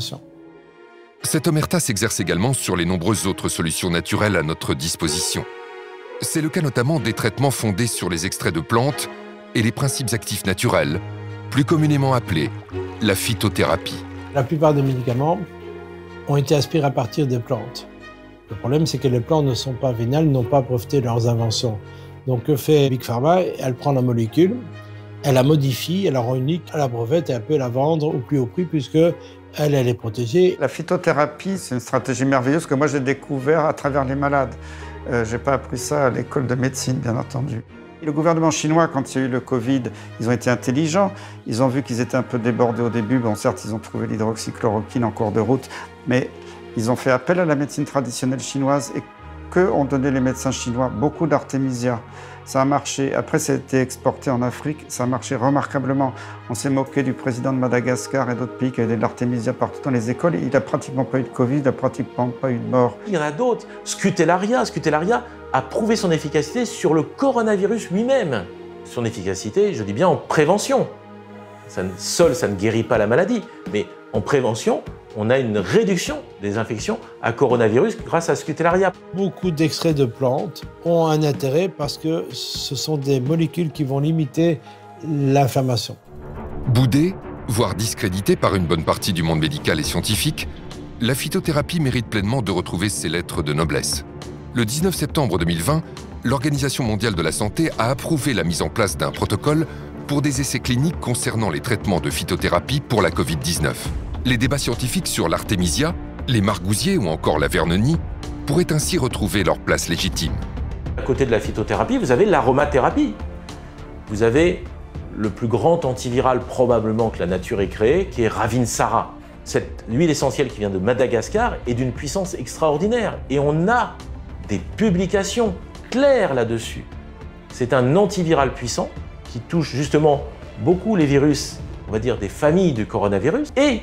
Cette omerta s'exerce également sur les nombreuses autres solutions naturelles à notre disposition. C'est le cas notamment des traitements fondés sur les extraits de plantes et les principes actifs naturels, plus communément appelés la phytothérapie. La plupart des médicaments ont été aspirés à partir des plantes. Le problème, c'est que les plantes ne sont pas vénales, n'ont pas breveté leurs inventions. Donc, que fait Big Pharma ? Elle prend la molécule, elle la modifie, elle la rend unique, elle la brevette et elle peut la vendre au plus haut prix puisque elle, elle est protégée. La phytothérapie, c'est une stratégie merveilleuse que moi j'ai découvert à travers les malades. Euh, je n'ai pas appris ça à l'école de médecine, bien entendu. Et le gouvernement chinois, quand il y a eu le Covid, ils ont été intelligents. Ils ont vu qu'ils étaient un peu débordés au début. Bon, certes, ils ont trouvé l'hydroxychloroquine en cours de route, mais ils ont fait appel à la médecine traditionnelle chinoise. Et que ont donné les médecins chinois? Beaucoup d'artémisia. Ça a marché. Après, ça a été exporté en Afrique. Ça a marché remarquablement. On s'est moqué du président de Madagascar et d'autres pays qui avaient de l'artémisia partout dans les écoles. Il n'a pratiquement pas eu de Covid, il n'a pratiquement pas eu de mort. Il y en a d'autres. Scutellaria. Scutellaria a prouvé son efficacité sur le coronavirus lui-même. Son efficacité, je dis bien en prévention. Ça, seul, ça ne guérit pas la maladie, mais en prévention, on a une réduction des infections à coronavirus grâce à Scutellaria. Beaucoup d'extraits de plantes ont un intérêt parce que ce sont des molécules qui vont limiter l'inflammation. Boudée, voire discréditée par une bonne partie du monde médical et scientifique, la phytothérapie mérite pleinement de retrouver ses lettres de noblesse. Le dix-neuf septembre deux mille vingt, l'Organisation mondiale de la santé a approuvé la mise en place d'un protocole pour des essais cliniques concernant les traitements de phytothérapie pour la Covid dix-neuf. Les débats scientifiques sur l'artémisia, les margousiers ou encore la vernonie pourraient ainsi retrouver leur place légitime. À côté de la phytothérapie, vous avez l'aromathérapie. Vous avez le plus grand antiviral probablement que la nature ait créé, qui est Ravinsara. Cette huile essentielle qui vient de Madagascar est d'une puissance extraordinaire. Et on a des publications claires là-dessus. C'est un antiviral puissant qui touche justement beaucoup les virus, on va dire des familles du coronavirus, et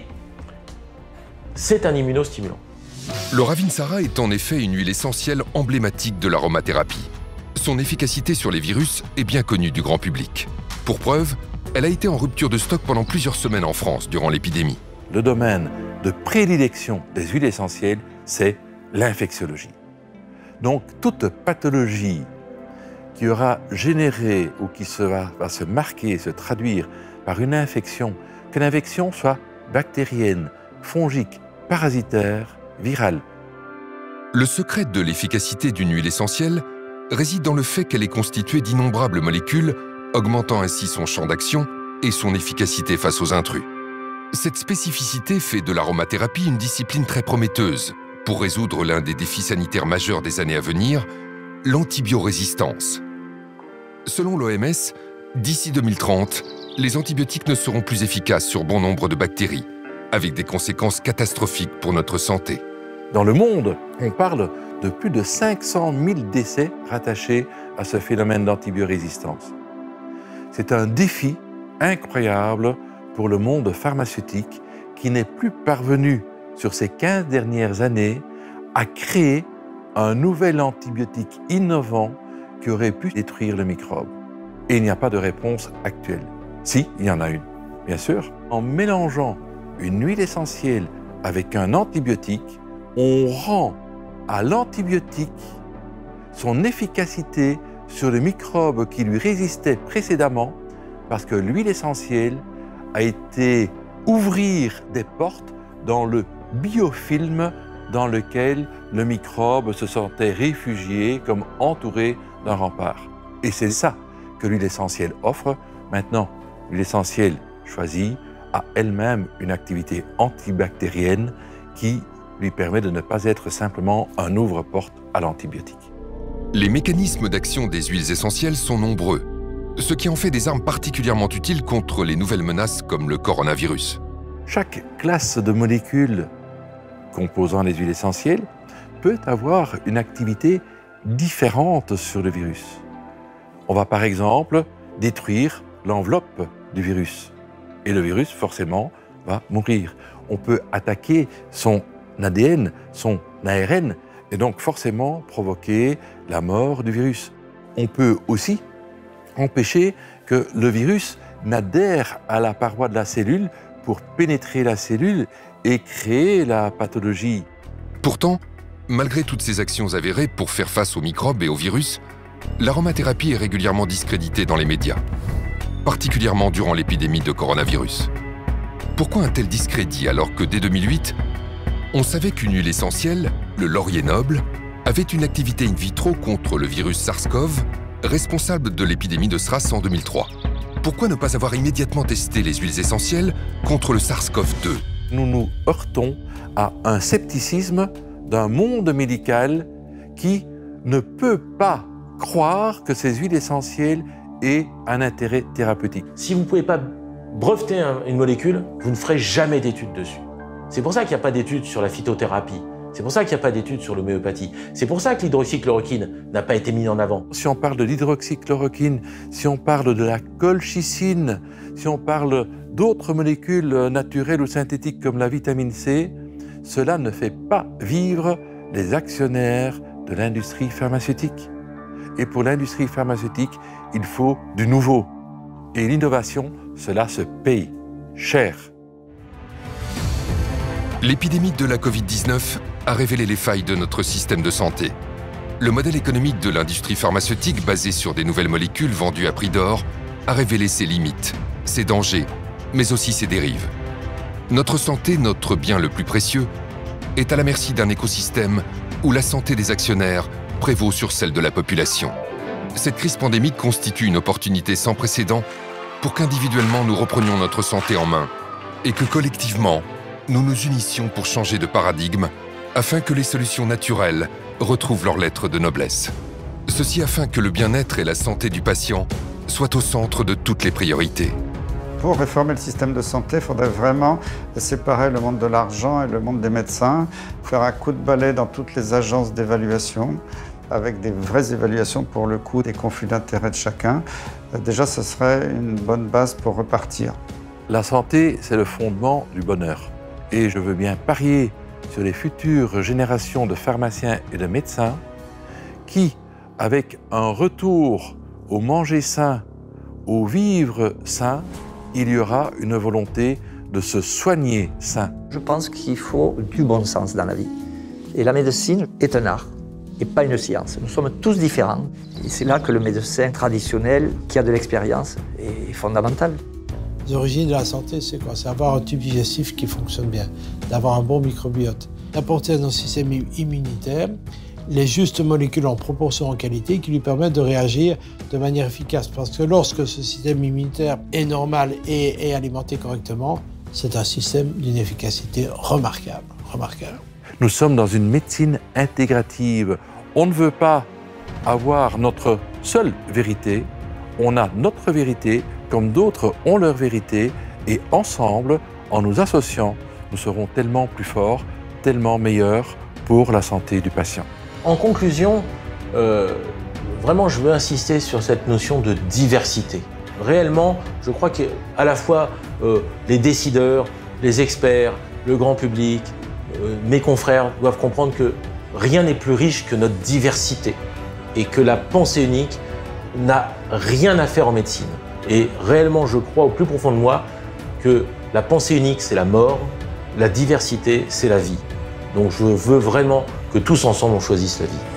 c'est un immunostimulant. Le Ravinsara est en effet une huile essentielle emblématique de l'aromathérapie. Son efficacité sur les virus est bien connue du grand public. Pour preuve, elle a été en rupture de stock pendant plusieurs semaines en France durant l'épidémie. Le domaine de prédilection des huiles essentielles, c'est l'infectiologie. Donc toute pathologie qui aura généré ou qui se va, va se marquer, se traduire par une infection, que l'infection soit bactérienne, fongique, parasitaire, virale. Le secret de l'efficacité d'une huile essentielle réside dans le fait qu'elle est constituée d'innombrables molécules, augmentant ainsi son champ d'action et son efficacité face aux intrus. Cette spécificité fait de l'aromathérapie une discipline très prometteuse pour résoudre l'un des défis sanitaires majeurs des années à venir, l'antibiorésistance. Selon l'O M S, d'ici deux mille trente, les antibiotiques ne seront plus efficaces sur bon nombre de bactéries, avec des conséquences catastrophiques pour notre santé. Dans le monde, on parle de plus de cinq cent mille décès rattachés à ce phénomène d'antibiorésistance. C'est un défi incroyable pour le monde pharmaceutique qui n'est plus parvenu, sur ces quinze dernières années, à créer un nouvel antibiotique innovant qui aurait pu détruire le microbe. Et il n'y a pas de réponse actuelle. Si, il y en a une, bien sûr. En mélangeant une huile essentielle avec un antibiotique, on rend à l'antibiotique son efficacité sur le microbe qui lui résistait précédemment, parce que l'huile essentielle a été ouvrir des portes dans le biofilm dans lequel le microbe se sentait réfugié, comme entouré d'un rempart. Et c'est ça que l'huile essentielle offre. Maintenant, l'huile essentielle choisie a elle-même une activité antibactérienne qui lui permet de ne pas être simplement un ouvre-porte à l'antibiotique. Les mécanismes d'action des huiles essentielles sont nombreux, ce qui en fait des armes particulièrement utiles contre les nouvelles menaces comme le coronavirus. Chaque classe de molécules composant les huiles essentielles peut avoir une activité différente sur le virus. On va par exemple détruire l'enveloppe du virus et le virus forcément va mourir. On peut attaquer son A D N, son A R N et donc forcément provoquer la mort du virus. On peut aussi empêcher que le virus n'adhère à la paroi de la cellule pour pénétrer la cellule et créer la pathologie. Pourtant, malgré toutes ces actions avérées pour faire face aux microbes et aux virus, l'aromathérapie est régulièrement discréditée dans les médias, particulièrement durant l'épidémie de coronavirus. Pourquoi un tel discrédit alors que dès deux mille huit, on savait qu'une huile essentielle, le laurier noble, avait une activité in vitro contre le virus SARS-CoV, responsable de l'épidémie de SRAS en deux mille trois. Pourquoi ne pas avoir immédiatement testé les huiles essentielles contre le SARS-CoV deux, Nous nous heurtons à un scepticisme d'un monde médical qui ne peut pas croire que ces huiles essentielles aient un intérêt thérapeutique. Si vous ne pouvez pas breveter une molécule, vous ne ferez jamais d'études dessus. C'est pour ça qu'il n'y a pas d'études sur la phytothérapie. C'est pour ça qu'il n'y a pas d'études sur l'homéopathie. C'est pour ça que l'hydroxychloroquine n'a pas été mis en avant. Si on parle de l'hydroxychloroquine, si on parle de la colchicine, si on parle d'autres molécules naturelles ou synthétiques comme la vitamine C, cela ne fait pas vivre les actionnaires de l'industrie pharmaceutique. Et pour l'industrie pharmaceutique, il faut du nouveau. Et l'innovation, cela se paye cher. L'épidémie de la Covid dix-neuf a révélé les failles de notre système de santé. Le modèle économique de l'industrie pharmaceutique, basé sur des nouvelles molécules vendues à prix d'or, a révélé ses limites, ses dangers, mais aussi ses dérives. Notre santé, notre bien le plus précieux, est à la merci d'un écosystème où la santé des actionnaires prévaut sur celle de la population. Cette crise pandémique constitue une opportunité sans précédent pour qu'individuellement nous reprenions notre santé en main et que collectivement, nous nous unissions pour changer de paradigme afin que les solutions naturelles retrouvent leur lettre de noblesse. Ceci afin que le bien-être et la santé du patient soient au centre de toutes les priorités. Pour réformer le système de santé, il faudrait vraiment séparer le monde de l'argent et le monde des médecins, faire un coup de balai dans toutes les agences d'évaluation, avec des vraies évaluations pour le coup des conflits d'intérêts de chacun. Déjà, ce serait une bonne base pour repartir. La santé, c'est le fondement du bonheur. Et je veux bien parier sur les futures générations de pharmaciens et de médecins qui, avec un retour au manger sain, au vivre sain, il y aura une volonté de se soigner sain. Je pense qu'il faut du bon sens dans la vie. Et la médecine est un art et pas une science. Nous sommes tous différents. Et c'est là que le médecin traditionnel, qui a de l'expérience, est fondamental. Les origines de la santé, c'est quoi? C'est avoir un tube digestif qui fonctionne bien, d'avoir un bon microbiote, d'apporter à notre système immunitaire les justes molécules en proportion en qualité qui lui permettent de réagir de manière efficace. Parce que lorsque ce système immunitaire est normal et est alimenté correctement, c'est un système d'une efficacité remarquable, remarquable. Nous sommes dans une médecine intégrative. On ne veut pas avoir notre seule vérité, on a notre vérité comme d'autres ont leur vérité et ensemble, en nous associant, nous serons tellement plus forts, tellement meilleurs pour la santé du patient. En conclusion, euh, vraiment je veux insister sur cette notion de diversité. Réellement, je crois qu'à la fois euh, les décideurs, les experts, le grand public, euh, mes confrères doivent comprendre que rien n'est plus riche que notre diversité et que la pensée unique n'a rien à faire en médecine. Et réellement, je crois au plus profond de moi que la pensée unique, c'est la mort, la diversité, c'est la vie. Donc je veux vraiment que tous ensemble, on choisisse la vie.